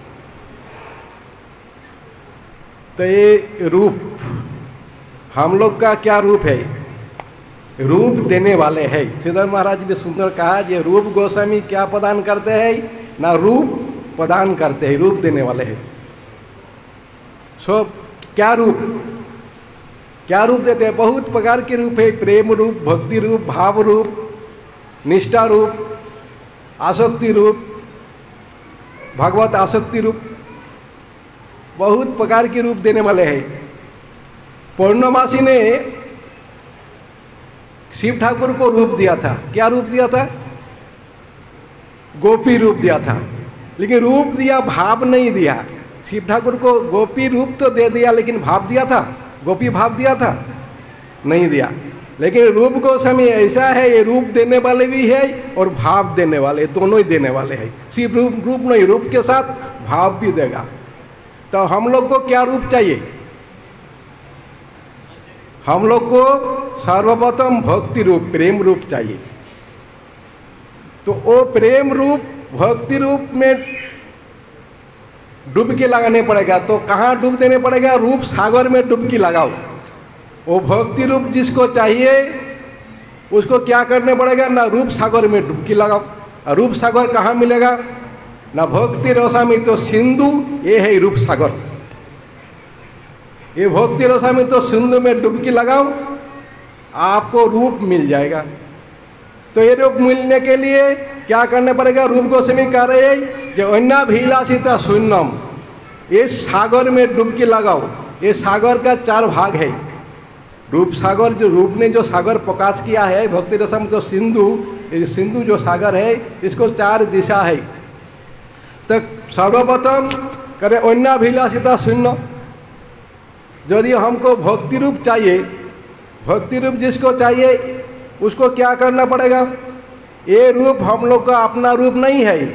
तो ये रूप हम लोग का क्या रूप है, रूप देने वाले हैं। श्रीधर महाराज जी ने सुंदर कहा, ये रूप गोस्वामी क्या प्रदान करते हैं, ना रूप प्रदान करते हैं, रूप देने वाले हैं। सो क्या रूप क्या रूप देते हैं, बहुत प्रकार के रूप है, प्रेम रूप, भक्ति रूप, भाव रूप, निष्ठा रूप, आसक्ति रूप, भगवत आसक्ति रूप, बहुत प्रकार के रूप देने वाले हैं। पूर्णमासी ने शिव ठाकुर को रूप दिया था। क्या रूप दिया था? गोपी रूप दिया था, लेकिन रूप दिया, भाव नहीं दिया। शिव ठाकुर को गोपी रूप तो दे दिया, लेकिन भाव दिया था? गोपी भाव दिया था? नहीं दिया। लेकिन रूप गोस्वामी ऐसा है, ये रूप देने वाले भी है और भाव देने वाले, दोनों ही देने वाले हैं। सिर्फ रूप रूप नहीं, रूप के साथ भाव भी देगा। तो हम लोग को क्या रूप चाहिए? हम लोग को सर्वप्रथम भक्ति रूप, प्रेम रूप चाहिए। तो वो प्रेम रूप, भक्ति रूप में डुबकी लगाने पड़ेगा। तो कहाँ डूब देने पड़ेगा? रूप सागर में डुबकी लगाओ। वो भक्ति रूप जिसको चाहिए उसको क्या करने पड़ेगा? ना रूप सागर में डुबकी लगाओ। और रूप सागर कहाँ मिलेगा? ना भक्ति रसामी तो सिंधु, ये है रूप सागर। ये भक्ति रसामी तो सिंधु में डुबकी लगाओ, आपको रूप मिल जाएगा। तो ये रूप मिलने के लिए क्या करना पड़ेगा? रूप गोस्वामी कह रहे हैं कि अन्नाभिलाषिता शून्यम, ये सागर में डुबकी लगाओ। ये सागर का चार भाग है। रूप सागर, जो रूप ने जो सागर प्रकाश किया है, भक्ति रसम तो सिंधु, ये सिंधु जो सागर है, इसको चार दिशा है। तो सर्वप्रथम करे अन्नाभिलाषिता शून्य। यदि हमको भक्ति रूप चाहिए, भक्ति रूप जिसको चाहिए उसको क्या करना पड़ेगा? ये रूप हम लोग का अपना रूप नहीं है।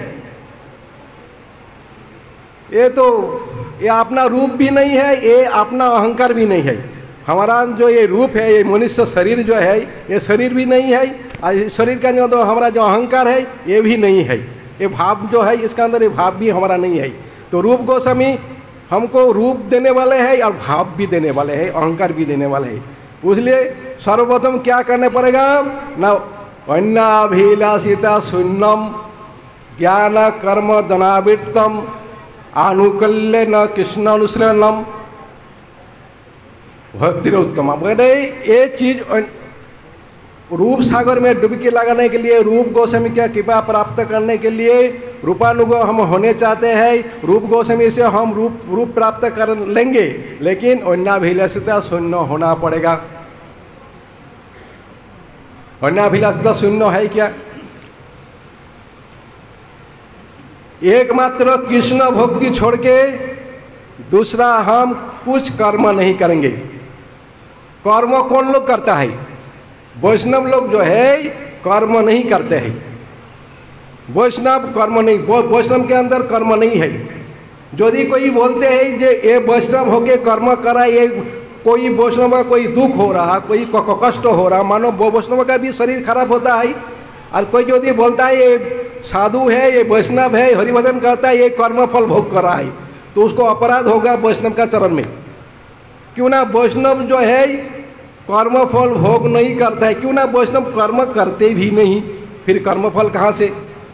ये तो ये अपना रूप भी नहीं है, ये अपना अहंकार भी नहीं है। हमारा जो ये रूप है, ये मनुष्य शरीर जो है, ये शरीर भी नहीं है। और शरीर का जो तो हमारा जो अहंकार है, ये भी नहीं है। ये भाव जो है, इसका अंदर ये भाव भी हमारा नहीं है। तो रूप गोस्वामी हमको रूप देने वाले हैं और भाव भी देने वाले हैं, अहंकार भी देने वाले हैं। इसलिए सर्वप्रथम क्या करना पड़ेगा? ना अन्नाभिलाषिता शून्यम ज्ञान कर्म धनावृत्तम आनुकल्य न कृष्ण अनुसरणम भक्ति उत्तम। ये चीज रूप सागर में डुबकी लगाने के लिए, रूप गोस्वामी की कृपा प्राप्त करने के लिए रूपानुगो हम होने चाहते हैं। रूप गोस्वामी से हम रूप रूप प्राप्त कर लेंगे, लेकिन अन्नाभिलाषिता शून्य होना पड़ेगा। अन्नाभिलाषिता शून्य है क्या? एकमात्र कृष्ण भक्ति छोड़ के दूसरा हम कुछ कर्म नहीं करेंगे। कर्म कौन लोग करता है? वैष्णव लोग जो है कर्म नहीं करते हैं। वैष्णव कर्म नहीं, वैष्णव के अंदर कर्म नहीं है। यदि कोई बोलते हैं कि ये वैष्णव होके कर्म करा, ये कोई वैष्णव का कोई दुख हो रहा, कोई कष्ट हो रहा, मानो वो वैष्णव का भी शरीर खराब होता है। और कोई यदि बोलता है ये साधु है, ये वैष्णव है, हरिभजन करता है, ये कर्म फल भोग कर रहा है, तो उसको अपराध होगा वैष्णव का चरण में। क्यों ना वैष्णव जो है कर्म फल भोग नहीं करता है? क्यों ना वैष्णव कर्म करते भी नहीं, फिर कर्म फल कहाँ से?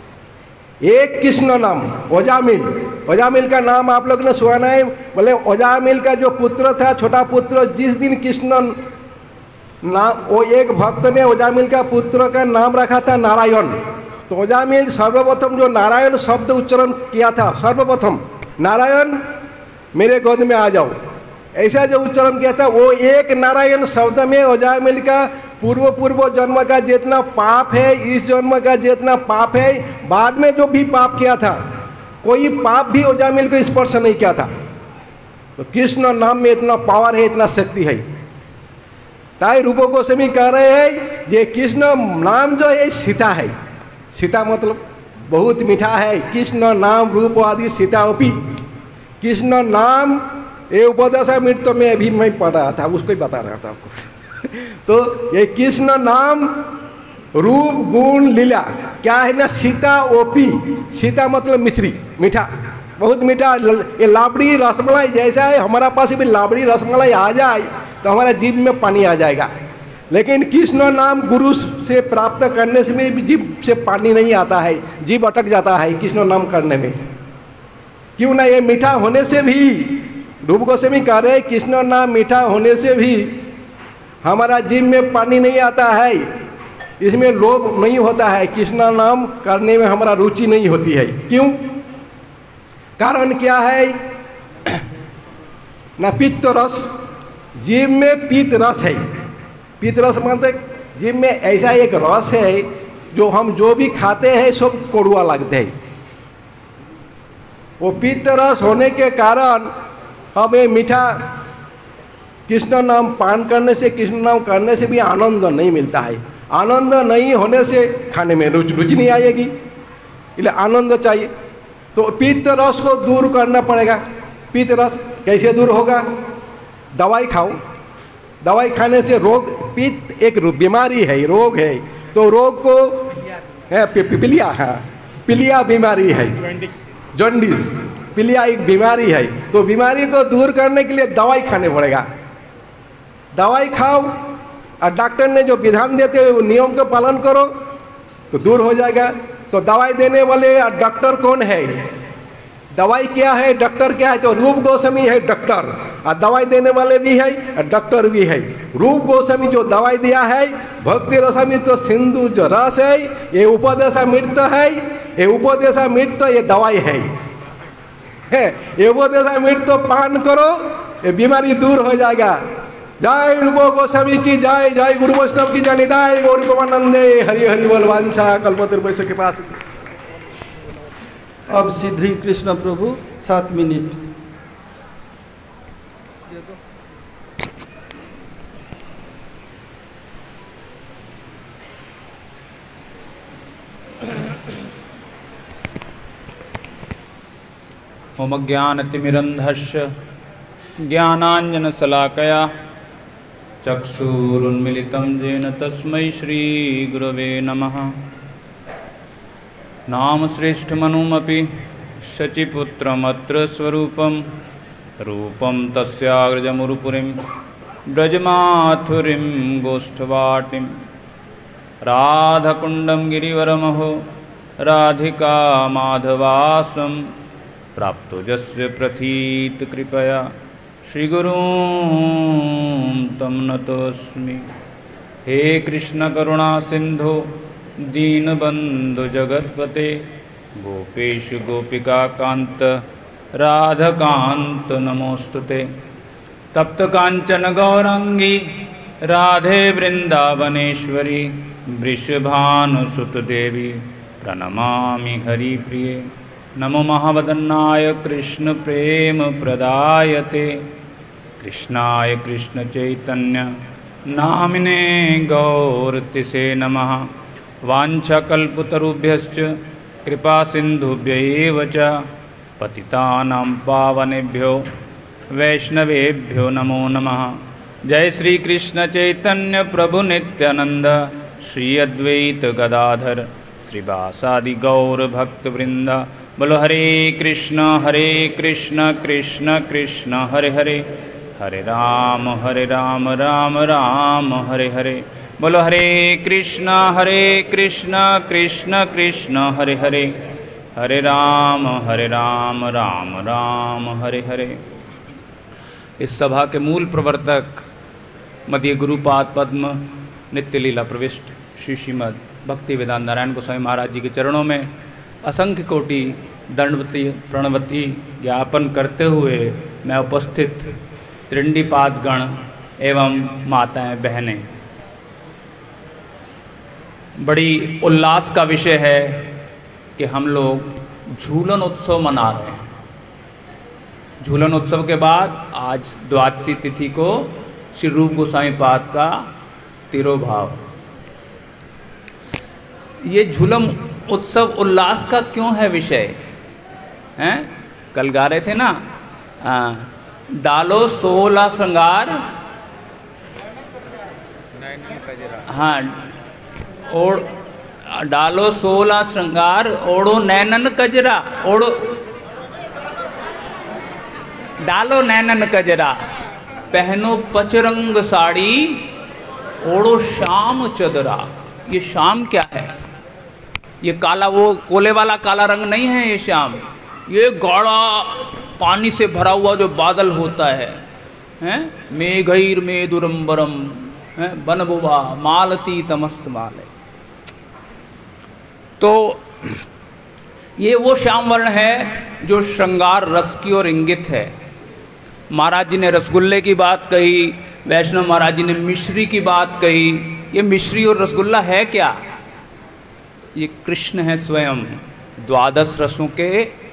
एक कृष्ण नाम ओजामिल, ओजामिल का नाम आप लोग ने सुना है। बोले ओजामिल का जो पुत्र था, छोटा पुत्र, जिस दिन कृष्ण नाम, वो एक भक्त ने ओजामिल का पुत्र का नाम रखा था नारायण। तो ओजामिल सर्वप्रथम जो नारायण शब्द उच्चारण किया था, सर्वप्रथम नारायण मेरे गोद में आ जाओ, ऐसा जो उच्चारण किया था, वो एक नारायण शब्द में ओजामिल का पूर्व पूर्व जन्म का जितना पाप है, इस जन्म का जितना पाप है, बाद में जो भी पाप किया था, कोई पाप भी ओजामिल को स्पर्श नहीं किया था। तो कृष्ण नाम में इतना पावर है, इतना शक्ति है। ताई रूप गोस्वामी कह रहे हैं ये कृष्ण नाम जो है सीता है। सीता मतलब बहुत मीठा है। कृष्ण नाम रूप आदि सीता अपी। कृष्ण नाम ये उपदेशामृत तो मैं अभी मैं पढ़ रहा था, उसको ही बता रहा था आपको। तो ये कृष्ण नाम रूप गुण लीला क्या है ना, सीता ओपी। सीता मतलब मिश्री, मीठा, बहुत मीठा। ये लाबड़ी रसमलाई जैसा है, हमारा पास भी लाबड़ी रसमलाई आ जाए तो हमारा जीभ में पानी आ जाएगा। लेकिन कृष्ण नाम गुरु से प्राप्त करने से में जीभ से पानी नहीं आता है, जीभ अटक जाता है कृष्ण नाम करने में। क्यों ना, ये मीठा होने से भी रूप गोस्वामी कह रहे कृष्ण नाम मीठा होने से भी हमारा जीभ में पानी नहीं आता है, इसमें लोभ नहीं होता है, कृष्ण नाम करने में हमारा रुचि नहीं होती है। क्यों? कारण क्या है ना, पित्त रस, जीभ में पीत रस है। पीत रस मतलब जीभ में ऐसा एक रस है जो हम जो भी खाते हैं सब कड़वा लगते है। वो पित्त रस होने के कारण हमें मीठा कृष्ण नाम पान करने से, कृष्ण नाम करने से भी आनंद नहीं मिलता है। आनंद नहीं होने से खाने में रुचि रुचि नहीं आएगी, इसलिए आनंद चाहिए। तो पित्त रस को दूर करना पड़ेगा। पित्त रस कैसे दूर होगा? दवाई खाओ। दवाई खाने से रोग, पित्त एक बीमारी है, रोग है, तो रोग को है पिलिया, हाँ पिलिया बीमारी है, जॉन्डिस पिलिया एक बीमारी है। तो बीमारी को दूर करने के लिए दवाई खाने पड़ेगा। दवाई खाओ और डॉक्टर ने जो विधान देते हैं वो नियम का पालन करो तो दूर हो जाएगा। तो दवाई देने वाले और डॉक्टर कौन है? दवाई क्या है, डॉक्टर क्या है? तो रूप गोस्वामी है डॉक्टर, और दवाई देने वाले भी है और डॉक्टर भी है। रूप गोस्वामी जो दवाई दिया है, भक्ति रसामी तो सिंधु जो रस है, ये उपदेशामृत है, ये उपदेशामृत ये दवाई है। ये उपदेशामृत तो पान करो, ये बीमारी दूर हो जाएगा। जय रूप गोस्वामी की जय, जय गुरु वैष्णव की जय, निताय गौर प्रेमानंदे, हरि हरि बोल। वांछा कल्पतरुभ्यश्च के पास। अब श्री कृष्ण प्रभु सात मिनट। ओम ज्ञानतिमिरन्धस्य ज्ञानाञ्जनशलाकया चक्षुरुन्मिलितं येन तस्मै श्रीगुरवे नमः। नाम श्रेष्ठमनुमपि शचिपुत्रमत्र स्वरूपं रूपं तस्याग्रजमुरुपुरीं ब्रजमाथुरीं गोष्ठवाटिं राधाकुण्डं गिरिवरमहो राधिका माधवासं प्राप्तो यस्य प्रथीत कृपया श्रीगुरुं तं नतोऽस्मि। हे कृष्ण करुणा सिंधु दीनबंधु जगत्पते गोपेश गोपिका कांत राधकांत नमोस्तुते। तप्त कांचन गौरंगी राधे वृंदावनेश्वरी वृषभानुसुत देवी प्रणमामि हरिप्रिये। नमो महावदन्नाय कृष्ण प्रेम प्रदायते कृष्णाय कृष्ण चैतन्य नामिने गौरतिसे नमः। वाञ्छाकल्पतरुभ्यश्च कृपा सिन्धुभ्यैव च पतितानां पावनेभ्यो वैष्णवेभ्यो नमो नमः। जय श्री कृष्ण चैतन्य प्रभु नित्यानंद श्री अद्वैत गदाधर श्रीवासादि गौर भक्तवृंद। बोलो हरे कृष्ण हरे कृष्ण कृष्ण कृष्ण हरे हरे, हरे राम हरे राम राम राम हरे हरे। बोलो हरे कृष्ण हरे कृष्ण कृष्ण कृष्ण हरे हरे, हरे राम हरे राम राम राम हरे हरे। इस सभा के मूल प्रवर्तक मध्य गुरुपाद पद्म नित्य लीला प्रविष्ट श्री श्रीमद भक्ति वेदांत नारायण गोस्वामी महाराज जी के चरणों में असंख्य कोटि दंडवती प्रणवती ज्ञापन करते हुए मैं उपस्थित त्रिंडीपाद गण एवं माताएं बहनें, बड़ी उल्लास का विषय है कि हम लोग झूलन उत्सव मना रहे हैं। झूलन उत्सव के बाद आज द्वादशी तिथि को श्री रूप गोस्वामी पाद का तिरोभाव। ये झूलन उत्सव उल्लास का क्यों है विषय हैं? कल गा रहे थे ना, आ, डालो सोलह श्रृंगार, हाँ ओढ़ डालो सोलह श्रृंगार ओढ़ो नैनन कजरा, ओढ़ो डालो नैनन कजरा, पहनो पचरंग साड़ी, ओढ़ो श्याम चदरा। ये श्याम क्या है? ये काला, वो कोले वाला काला रंग नहीं है ये श्याम, ये गाढ़ा पानी से भरा हुआ जो बादल होता है, हैं? मेघैर मेदुरंबरम, बनबुआ मालती तमस्त माले। तो ये वो श्याम वर्ण है जो श्रृंगार रस की ओर इंगित है। महाराज जी ने रसगुल्ले की बात कही, वैष्णव महाराज जी ने मिश्री की बात कही, ये मिश्री और रसगुल्ला है क्या? ये कृष्ण है स्वयं, द्वादश रसों के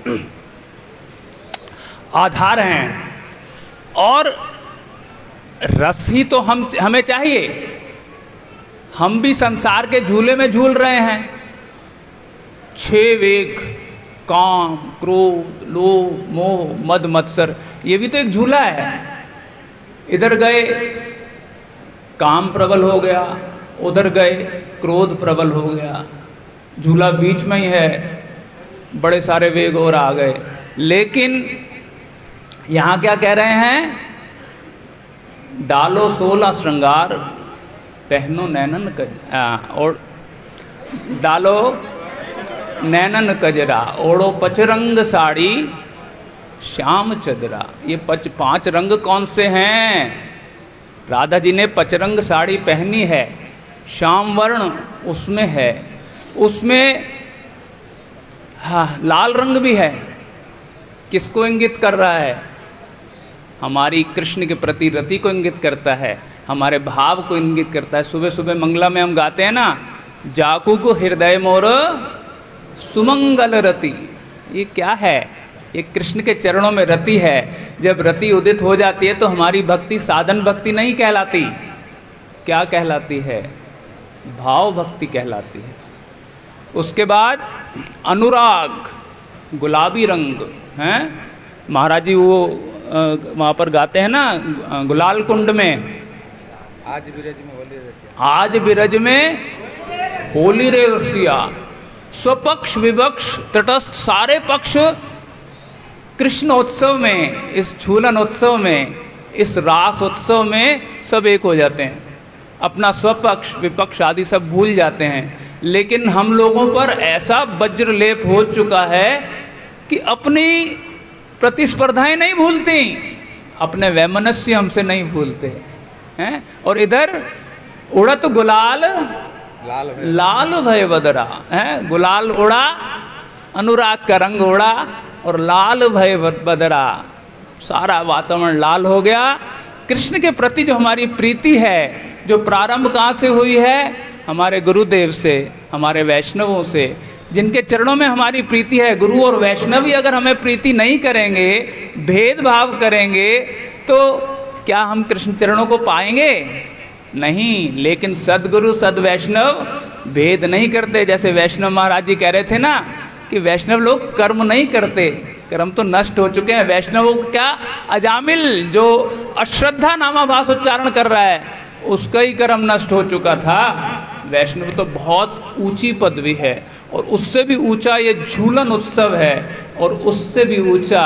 आधार हैं। और रस ही तो हम हमें चाहिए। हम भी संसार के झूले में झूल रहे हैं। छह वेग, काम, क्रोध, लोभ, मोह, मद, मत्सर, ये भी तो एक झूला है। इधर गए काम प्रबल हो गया, उधर गए क्रोध प्रबल हो गया, झूला बीच में ही है, बड़े सारे वेग और आ गए। लेकिन यहाँ क्या कह रहे हैं? डालो सोलह श्रृंगार, पहनो नैनन कज आ, और डालो नैनन कजरा, ओढ़ो पचरंग साड़ी श्याम चदरा। ये पच पांच रंग कौन से हैं? राधा जी ने पचरंग साड़ी पहनी है, श्याम वर्ण उसमें है, उसमें हाँ लाल रंग भी है। किसको इंगित कर रहा है? हमारी कृष्ण के प्रति रति को इंगित करता है, हमारे भाव को इंगित करता है। सुबह सुबह मंगला में हम गाते हैं ना, जाकू को हृदय मोर सुमंगल रति। ये क्या है? ये कृष्ण के चरणों में रति है। जब रति उदित हो जाती है तो हमारी भक्ति साधन भक्ति नहीं कहलाती, क्या कहलाती है? भाव भक्ति कहलाती है। उसके बाद अनुराग, गुलाबी रंग हैं। महाराज जी वो वहाँ पर गाते हैं ना गुलाल कुंड में, आज बिरज में होली रसिया, आज बिरज में होली रे रसिया। स्वपक्ष विपक्ष तटस्थ सारे पक्ष कृष्ण उत्सव में, इस झूलन उत्सव में, इस रास उत्सव में सब एक हो जाते हैं। अपना स्वपक्ष विपक्ष आदि सब भूल जाते हैं। लेकिन हम लोगों पर ऐसा वज्र लेप हो चुका है कि अपनी प्रतिस्पर्धाएं नहीं भूलती, अपने वैमनस्य हमसे नहीं भूलते हैं। और इधर उड़त गुलाल लाल भय लाल भय बदरा है। गुलाल उड़ा, अनुराग का रंग उड़ा और लाल भय बदरा, सारा वातावरण लाल हो गया। कृष्ण के प्रति जो हमारी प्रीति है, जो प्रारंभ कहाँ से हुई है? हमारे गुरुदेव से, हमारे वैष्णवों से, जिनके चरणों में हमारी प्रीति है। गुरु और वैष्णव ही अगर हमें प्रीति नहीं करेंगे, भेदभाव करेंगे, तो क्या हम कृष्ण चरणों को पाएंगे? नहीं। लेकिन सदगुरु सद वैष्णव भेद नहीं करते। जैसे वैष्णव महाराज जी कह रहे थे ना कि वैष्णव लोग कर्म नहीं करते, कर्म तो नष्ट हो चुके हैं। वैष्णवों को क्या, अजामिल जो अश्रद्धा नामाभास उच्चारण कर रहा है, उसका ही कर्म नष्ट हो चुका था। वैष्णव तो बहुत ऊंची पदवी है, और उससे भी ऊंचा ये झूलन उत्सव है, और उससे भी ऊंचा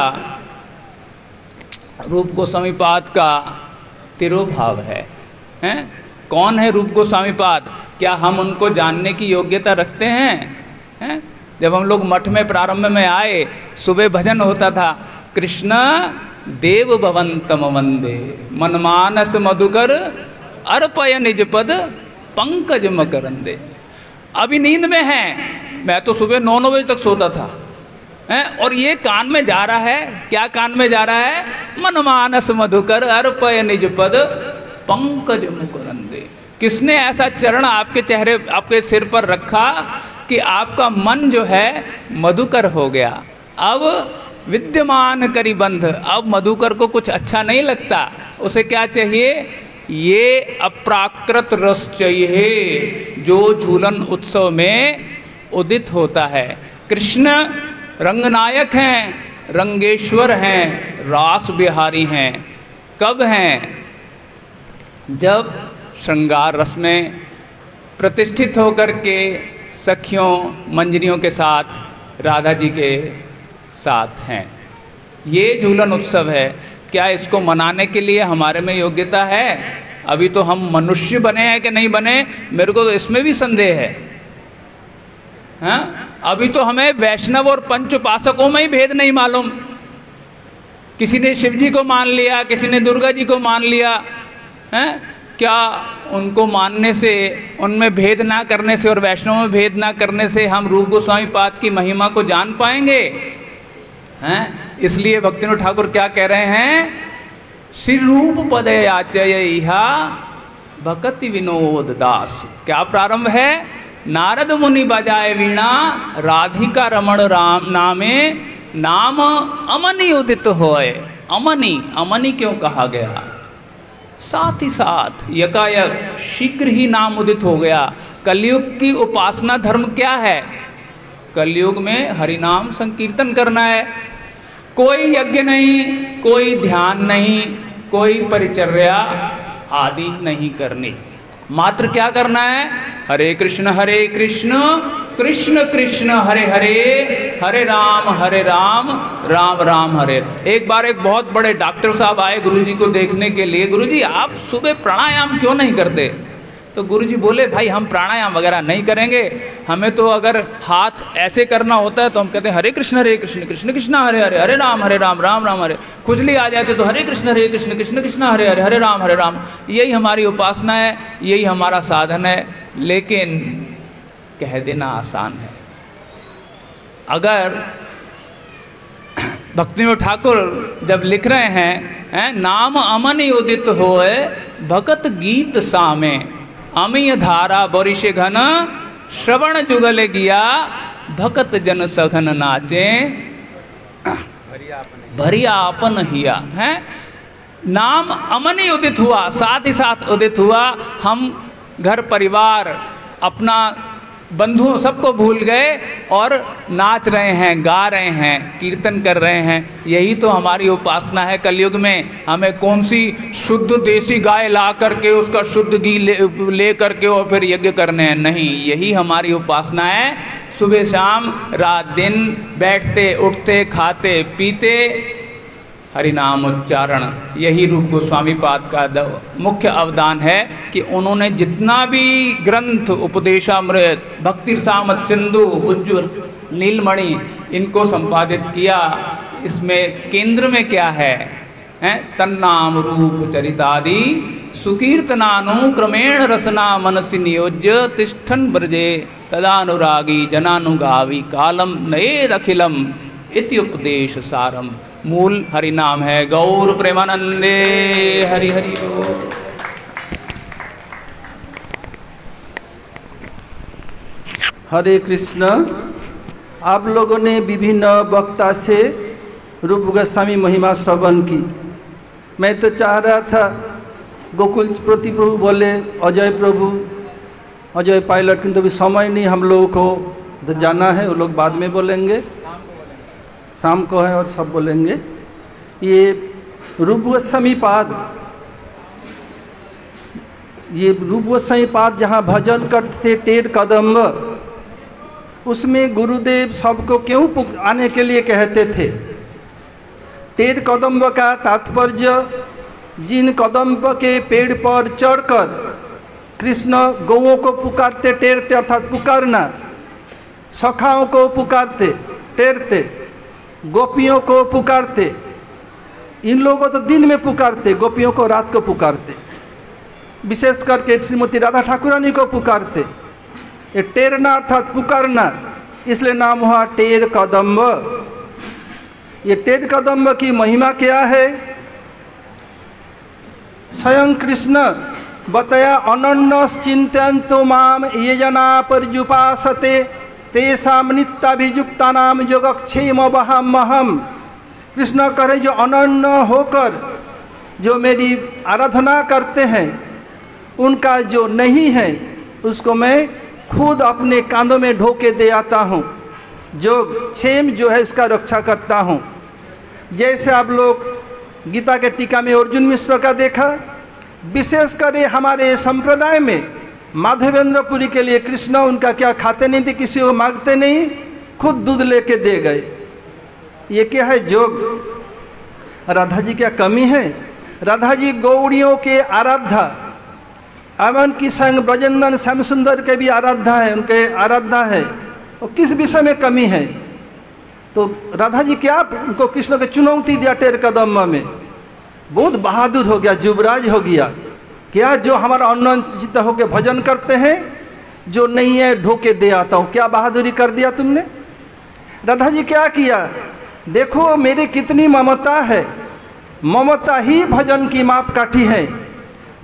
रूप गोस्वामी पाद का तिरोभाव है। हैं? कौन है रूप गोस्वामी पाद? क्या हम उनको जानने की योग्यता रखते हैं? हैं? जब हम लोग मठ में प्रारंभ में आए, सुबह भजन होता था, कृष्ण देव भवंतम वंदे मनमानस मधुकर अर्पय निज पद पंकज मकरंदे। अभी नींद में है, मैं तो सुबह नौ नौ बजे तक सोता था हैं? और ये कान में जा रहा है, क्या कान में जा रहा है? मनमानस मधुकर अर्पय निज पद पंकज मुकरंदे। किसने ऐसा चरण आपके चेहरे, आपके सिर पर रखा कि आपका मन जो है मधुकर हो गया? अब विद्यमान करी बंध, अब मधुकर को कुछ अच्छा नहीं लगता। उसे क्या चाहिए? ये अप्राकृत रस चाहिए जो झूलन उत्सव में उदित होता है। कृष्ण रंगनायक हैं, रंगेश्वर हैं, रास बिहारी हैं। कब हैं? जब श्रृंगार रस में प्रतिष्ठित होकर के सखियों मंजरियों के साथ राधा जी के साथ हैं। ये झूलन उत्सव है। क्या इसको मनाने के लिए हमारे में योग्यता है? अभी तो हम मनुष्य बने हैं कि नहीं बने, मेरे को तो इसमें भी संदेह है। हाँ? अभी तो हमें वैष्णव और पंच उपासकों में ही भेद नहीं मालूम। किसी ने शिव जी को मान लिया, किसी ने दुर्गा जी को मान लिया है। क्या उनको मानने से, उनमें भेद ना करने से और वैष्णव में भेद ना करने से हम रूप गोस्वामी पाद की महिमा को जान पाएंगे? हैं? इसलिए भक्तिविनोद ठाकुर क्या कह रहे हैं? श्री रूप पद याचय इहा भक्ति विनोद दास। क्या प्रारंभ है? नारद मुनि बजाए वीणा, राधिका रमण राम नामे, नाम अमनि उदित होए। अमनि, अमनि क्यों कहा गया? साथ ही साथ यकायक शीघ्र ही नाम उदित हो गया। कलयुग की उपासना धर्म क्या है? कलयुग में हरिनाम संकीर्तन करना है। कोई यज्ञ नहीं, कोई ध्यान नहीं, कोई परिचर्या आदि नहीं करनी, मात्र क्या करना है? हरे कृष्ण हरे कृष्ण कृष्ण कृष्ण हरे हरे, हरे राम हरे राम राम राम हरे। एक बार एक बहुत बड़े डॉक्टर साहब आए गुरुजी को देखने के लिए। गुरुजी आप सुबह प्राणायाम क्यों नहीं करते? तो गुरुजी बोले भाई हम प्राणायाम वगैरह नहीं करेंगे, हमें तो अगर हाथ ऐसे करना होता है तो हम कहते हैं हरे कृष्ण हरे कृष्ण कृष्ण कृष्ण हरे हरे, हरे राम हरे राम राम राम हरे। खुजली आ जाती तो हरे कृष्ण हरे कृष्ण कृष्ण कृष्ण हरे हरे, हरे राम हरे राम। यही हमारी उपासना है, यही हमारा साधन है। लेकिन कह देना आसान है। अगर भक्तिविनोद ठाकुर जब लिख रहे हैं, हैं नाम अमनि उदित होए, भगत गीत सामे, अमीय धारा बरिशे घन, श्रवण जुगल गिया, भगत जन सघन नाचे, भरिया अपन हिया। है नाम अमनि उदित हुआ, साथ ही साथ उदित हुआ। हम घर परिवार अपना बंधुओं सबको भूल गए और नाच रहे हैं, गा रहे हैं, कीर्तन कर रहे हैं। यही तो हमारी उपासना है कलयुग में। हमें कौन सी शुद्ध देसी गाय ला करके उसका शुद्ध घी ले, ले करके और फिर यज्ञ करने हैं? नहीं, यही हमारी उपासना है। सुबह शाम रात दिन बैठते उठते खाते पीते हरिनाम उच्चारण, यही रूप गोस्वामी पाद का मुख्य अवदान है कि उन्होंने जितना भी ग्रंथ, उपदेशामृत, भक्ति सामत सिंधु, उज्ज्वल, नीलमणि, इनको संपादित किया। इसमें केंद्र में क्या है? हैं तन्नाम रूप चरितादि सुकीर्तनानु क्रमेण रसना मनसि नियोज्य, तिष्ठन ब्रजे तदानुरागी जनानुगावी, कालम नयेद अखिलम इति उपदेश सारम। मूल हरि नाम है। गौर प्रेमानंदे हरि हरि बोल। हरे कृष्ण। आप लोगों ने विभिन्न वक्ता से रूप गोस्वामी महिमा श्रवण की। मैं तो चाह रहा था गोकुल प्रति प्रभु बोले, अजय प्रभु, अजय पायलट, किंतु अभी समय नहीं हम लोगों को, तो जाना है। वो लोग बाद में बोलेंगे, शाम को है और सब बोलेंगे। ये रूप गोस्वामी पाद, ये रूप गोस्वामी पाद जहाँ भजन करते थे टेर कदम्ब, उसमें गुरुदेव सबको क्यों आने के लिए कहते थे? टेर कदम्ब का तात्पर्य जिन कदम्ब के पेड़ पर चढ़कर कृष्ण गौओं को पुकारते, टेरते अर्थात पुकारना, सखाओं को पुकारते, टेरते, गोपियों को पुकारते। इन लोगों को तो दिन में पुकारते, गोपियों को रात को पुकारते, विशेष करके श्रीमती राधा ठाकुरानी को पुकारते। ये टेरना अर्थात पुकारना, इसलिए नाम हुआ टेर कदम्ब। ये टेर कदम्ब की महिमा क्या है? स्वयं कृष्ण बताया, अनन्य चिंतयन्तु माम ये जना पर्युपासते तेषां नित्याभियुक्ता नाम योगक्षेम वहाम्यहम्। कृष्ण कहे जो अनन्य होकर जो मेरी आराधना करते हैं, उनका जो नहीं है उसको मैं खुद अपने कांधों में ढोके दे आता हूँ। जो क्षेम जो है उसका रक्षा करता हूँ। जैसे आप लोग गीता के टीका में अर्जुन मिश्र का देखा, विशेषकर हमारे संप्रदाय में माधवेंद्रपुरी के लिए कृष्ण उनका क्या खाते नहीं थे, किसी को मांगते नहीं, खुद दूध लेके दे गए। ये क्या है? जोग। राधा जी क्या कमी है? राधा जी गौड़ियों के आराध्या, एवं की संग ब्रजेंद्र श्याम सुंदर के भी आराध्या है, उनके आराध्या है। और किस विषय में कमी है? तो राधा जी क्या उनको कृष्ण के चुनौती दिया टेर कदम्ब में, बहुत बहादुर हो गया, युवराज हो गया। क्या जो हमारा अनंत होकर भजन करते हैं, जो नहीं है ढोके दे आता हूँ। क्या बहादुरी कर दिया तुमने? राधा जी क्या किया? देखो मेरी कितनी ममता है, ममता ही भजन की मापकाठी है।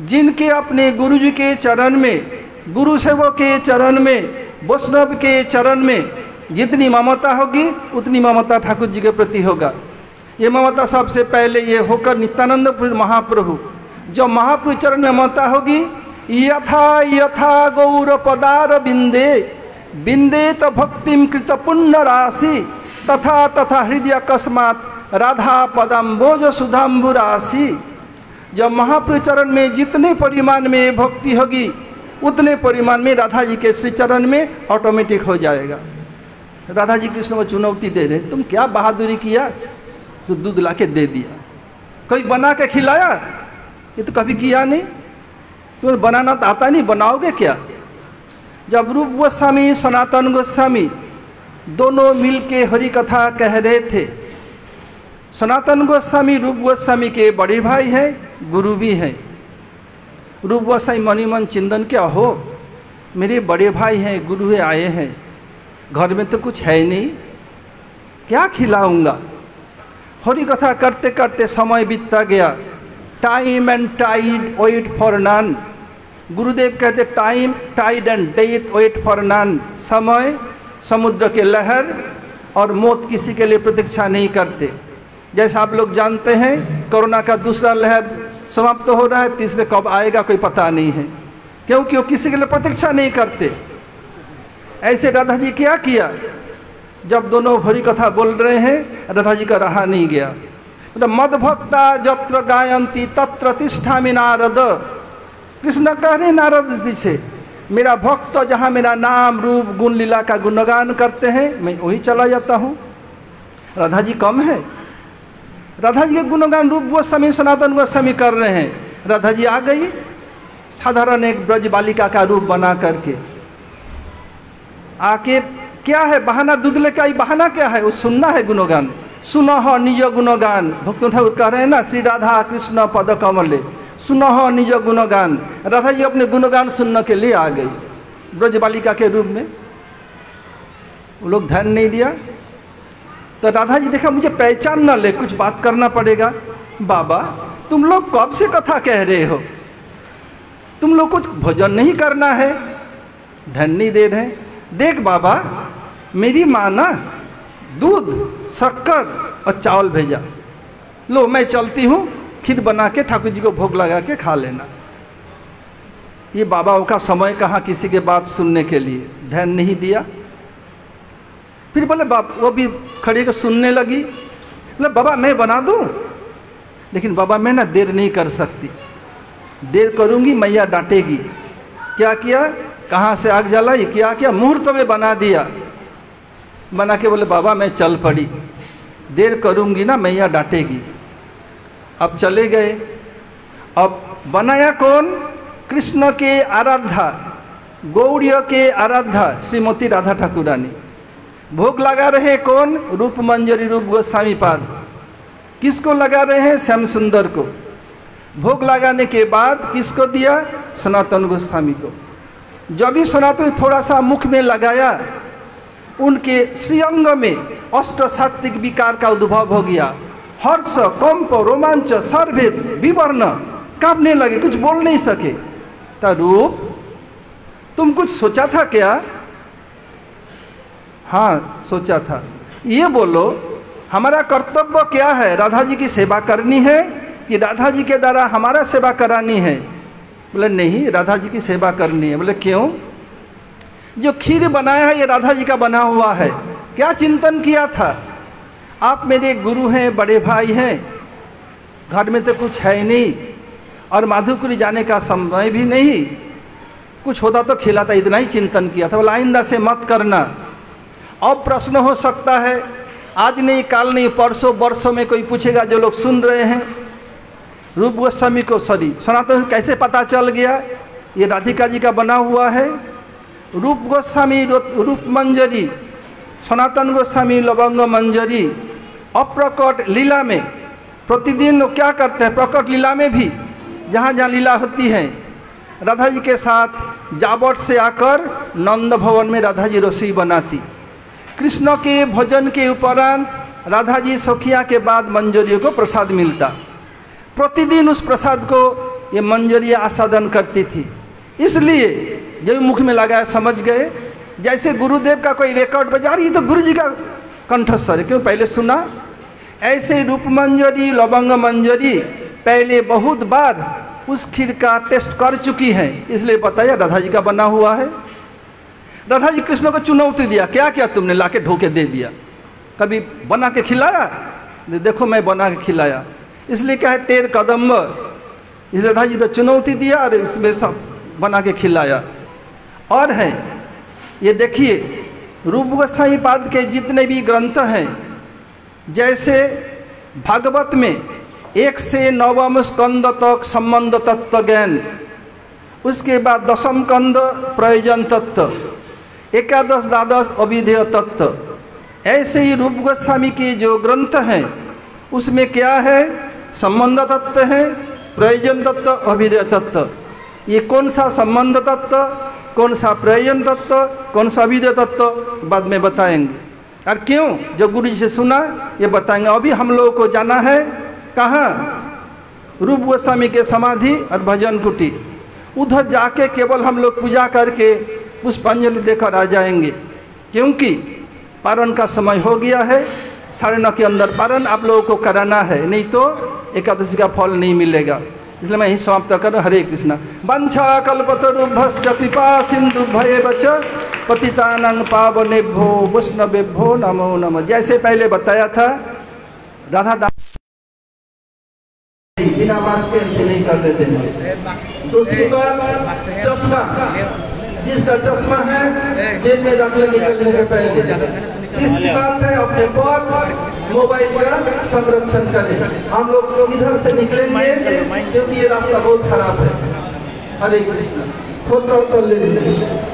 जिनके अपने गुरु जी के चरण में, गुरु सेवक के चरण में, वैष्णव के चरण में जितनी ममता होगी उतनी ममता ठाकुर जी के प्रति होगा। ये ममता सबसे पहले ये होकर नित्यानंद महाप्रभु, जो महाप्रभु चरण में ममता होगी, यथा यथा गौर पदार बिंदे बिंदे तो भक्तिम कृत पुण्य राशि तथा तथा हृदय अकस्मात राधा पदाम्बोज सुधाम्बु राशि। जब महाप्रभु चरण में जितने परिमाण में भक्ति होगी उतने परिमाण में राधा जी के श्री चरण में ऑटोमेटिक हो जाएगा। राधा जी कृष्ण को चुनौती दे रहे, तुम क्या बहादुरी किया, तो दूध ला के दे दिया, कोई बना के खिलाया, ये तो कभी किया नहीं, तुम्हें तो बनाना तो आता नहीं, बनाओगे क्या। जब रूप गोस्वामी सनातन गोस्वामी दोनों मिलके हरि कथा कह रहे थे, सनातन गोस्वामी रूप गोस्वामी के बड़े भाई हैं, गुरु भी हैं। रूप गोस्वामी मनी मन चिंतन क्या हो, मेरे बड़े भाई हैं, गुरु है, आए हैं, घर में तो कुछ है नहीं, क्या खिलाऊंगा। हरि कथा करते करते समय बीतता गया। Time and tide wait for none, गुरुदेव कहते time tide and death wait for none. समय समुद्र के लहर और मौत किसी के लिए प्रतीक्षा नहीं करते। जैसे आप लोग जानते हैं कोरोना का दूसरा लहर समाप्त तो हो रहा है, तीसरे कब आएगा कोई पता नहीं है, क्योंकि वो किसी के लिए प्रतीक्षा नहीं करते। ऐसे राधा जी क्या किया, जब दोनों हरि कथा बोल रहे हैं राधा जी का रहा नहीं गया। मतलब मद भक्ता जत्र गायंती तत्र तिष्ठामि नारद, कृष्ण कह रहे नारद जी से, मेरा भक्त जहाँ मेरा नाम रूप गुण लीला का गुणगान करते हैं मैं वही चला जाता हूँ। राधा जी कम है, राधा जी के गुणगान रूप गोस्वामी सनातन गोस्वामी कर रहे हैं, राधा जी आ गई साधारण एक ब्रज बालिका का रूप बना करके आके, क्या है बहाना, दूध लेके आई, बहाना क्या है, वो सुनना है गुणगान, सुनह निज गुणगान। भक्त ठाकुर कह रहे हैं ना, श्री राधा कृष्ण पद कमले सुनह निज गुणगान। राधा जी अपने गुणगान सुनने के लिए आ गई ब्रज बालिका के रूप में, वो लोग ध्यान नहीं दिया। तो राधा जी देखा मुझे पहचान न ले, कुछ बात करना पड़ेगा। बाबा तुम लोग कब से कथा कह रहे हो, तुम लोग कुछ भोजन नहीं करना है, ध्यान नहीं दे रहे। देख बाबा मेरी माँ ना दूध शक्कर और चावल भेजा, लो मैं चलती हूँ, खीर बना के ठाकुर जी को भोग लगा के खा लेना। ये बाबा का समय कहाँ किसी के बात सुनने के लिए, ध्यान नहीं दिया। फिर बोले बाप, वो भी खड़ी के सुनने लगी, बोले बाबा मैं बना दूँ, लेकिन बाबा मैं ना देर नहीं कर सकती, देर करूँगी मैया डांटेगी। क्या किया, कहाँ से आग जलाई, क्या किया, मुहूर्त में बना दिया। बना के बोले बाबा मैं चल पड़ी, देर करूँगी ना मैया डांटेगी। अब चले गए। अब बनाया कौन, कृष्ण के आराध्या, गौड़ीय के आराध्या श्रीमती राधा ठाकुरानी। भोग लगा रहे कौन, रूप मंजरी रूप गोस्वामी पाद। किसको लगा रहे हैं, श्याम सुंदर को। भोग लगाने के बाद किसको दिया, सनातन गोस्वामी को। जब भी सनातन थोड़ा सा मुख में लगाया, उनके श्रीअंग में अष्ट सात्विक विकार का उद्भव हो गया। हर्ष, कंप, रोमांच, सर्वेद, विवर्ण कांपने लगे, कुछ बोल नहीं सके। तो रूप तुम कुछ सोचा था क्या, हाँ सोचा था। ये बोलो हमारा कर्तव्य क्या है, राधा जी की सेवा करनी है कि राधा जी के द्वारा हमारा सेवा करानी है। बोले नहीं, राधा जी की सेवा करनी है। बोले क्यों, जो खीर बनाया है ये राधा जी का बना हुआ है। क्या चिंतन किया था, आप मेरे गुरु हैं, बड़े भाई हैं, घर में तो कुछ है नहीं और माधुपुरी जाने का समय भी नहीं, कुछ होता तो खिलाता, इतना ही चिंतन किया था। बोला आइंदा से मत करना। अब प्रश्न हो सकता है, आज नहीं काल नहीं परसों वर्षों में कोई पूछेगा, जो लोग सुन रहे हैं, रूप गोस्वामी को सॉरी सनातन कैसे पता चल गया ये राधिका जी का बना हुआ है। रूप गोस्वामी रूप मंजरी, सनातन गोस्वामी लवंग मंजरी, अप्रकट लीला में प्रतिदिन क्या करते हैं, प्रकट लीला में भी जहाँ जहाँ लीला होती है, राधा जी के साथ जावट से आकर नंद भवन में राधा जी रसोई बनाती। कृष्ण के भजन के उपरांत राधा जी सखिया के बाद मंजरियों को प्रसाद मिलता। प्रतिदिन उस प्रसाद को ये मंजरी आस्वादन करती थी। इसलिए जब मुख में लगाया समझ गए, जैसे गुरुदेव का कोई रिकॉर्ड बजा रही तो गुरु जी का कंठस्वर है, क्यों पहले सुना। ऐसे रूप मंजरी लवंग मंजरी पहले बहुत बार उस खीर का टेस्ट कर चुकी है, इसलिए बताया राधा जी का बना हुआ है। राधा जी कृष्ण को चुनौती दिया, क्या क्या तुमने लाके ढोके दे दिया, कभी बना के खिलाया, देखो मैं बना के खिलाया। इसलिए क्या है टेर कदम, इस राधा जी तो चुनौती दिया और इसमें सब बना के खिलाया। और है ये देखिए रूप गोस्वामी पाद के जितने भी ग्रंथ हैं, जैसे भागवत में एक से नवम स्कंद तक संबंध तत्व ज्ञान, उसके बाद दसम कंद प्रयोजन तत्व, एकादश द्वादश अभिधेय तत्व, ऐसे ही रूप गोस्वामी के जो ग्रंथ हैं उसमें क्या है संबंध तत्व है, प्रयोजन तत्व, अभिधेय तत्व। ये कौन सा संबंध तत्व, कौन सा प्रयोजन तत्व, कौन सा अभिधेय तत्व बाद में बताएंगे। और क्यों जो गुरु जी से सुना ये बताएंगे। अभी हम लोगों को जाना है कहाँ, रूप गोस्वामी के समाधि और भजन कुटी, उधर जाके केवल हम लोग पूजा करके पुष्पांजलि देकर आ जाएंगे, क्योंकि पारण का समय हो गया है। साढ़े नौ के अंदर पारण आप लोगों को कराना है, नहीं तो एकादशी का फल नहीं मिलेगा। इसलिए मैं यही समाप्त कर। हरे कृष्णा। वंशा कल्पतरुभ्यश्च कृपा सिंधु भयेवच पतितानां पावनेभ्यो वैष्णवेभ्यो नमो नमः। जैसे पहले बताया था राधा दास बिना मास्क के नहीं कर देते हैं। दूसरी बात चश्मा, जिसका चश्मा है जेब में रख ले निकलने के पहले। तीसरी बात है अपने पर्स मोबाइल का संरक्षण करें। हम लोग इधर से निकलेंगे क्योंकि ये रास्ता बहुत खराब है। हरे कृष्ण। फोटो तो ले लें।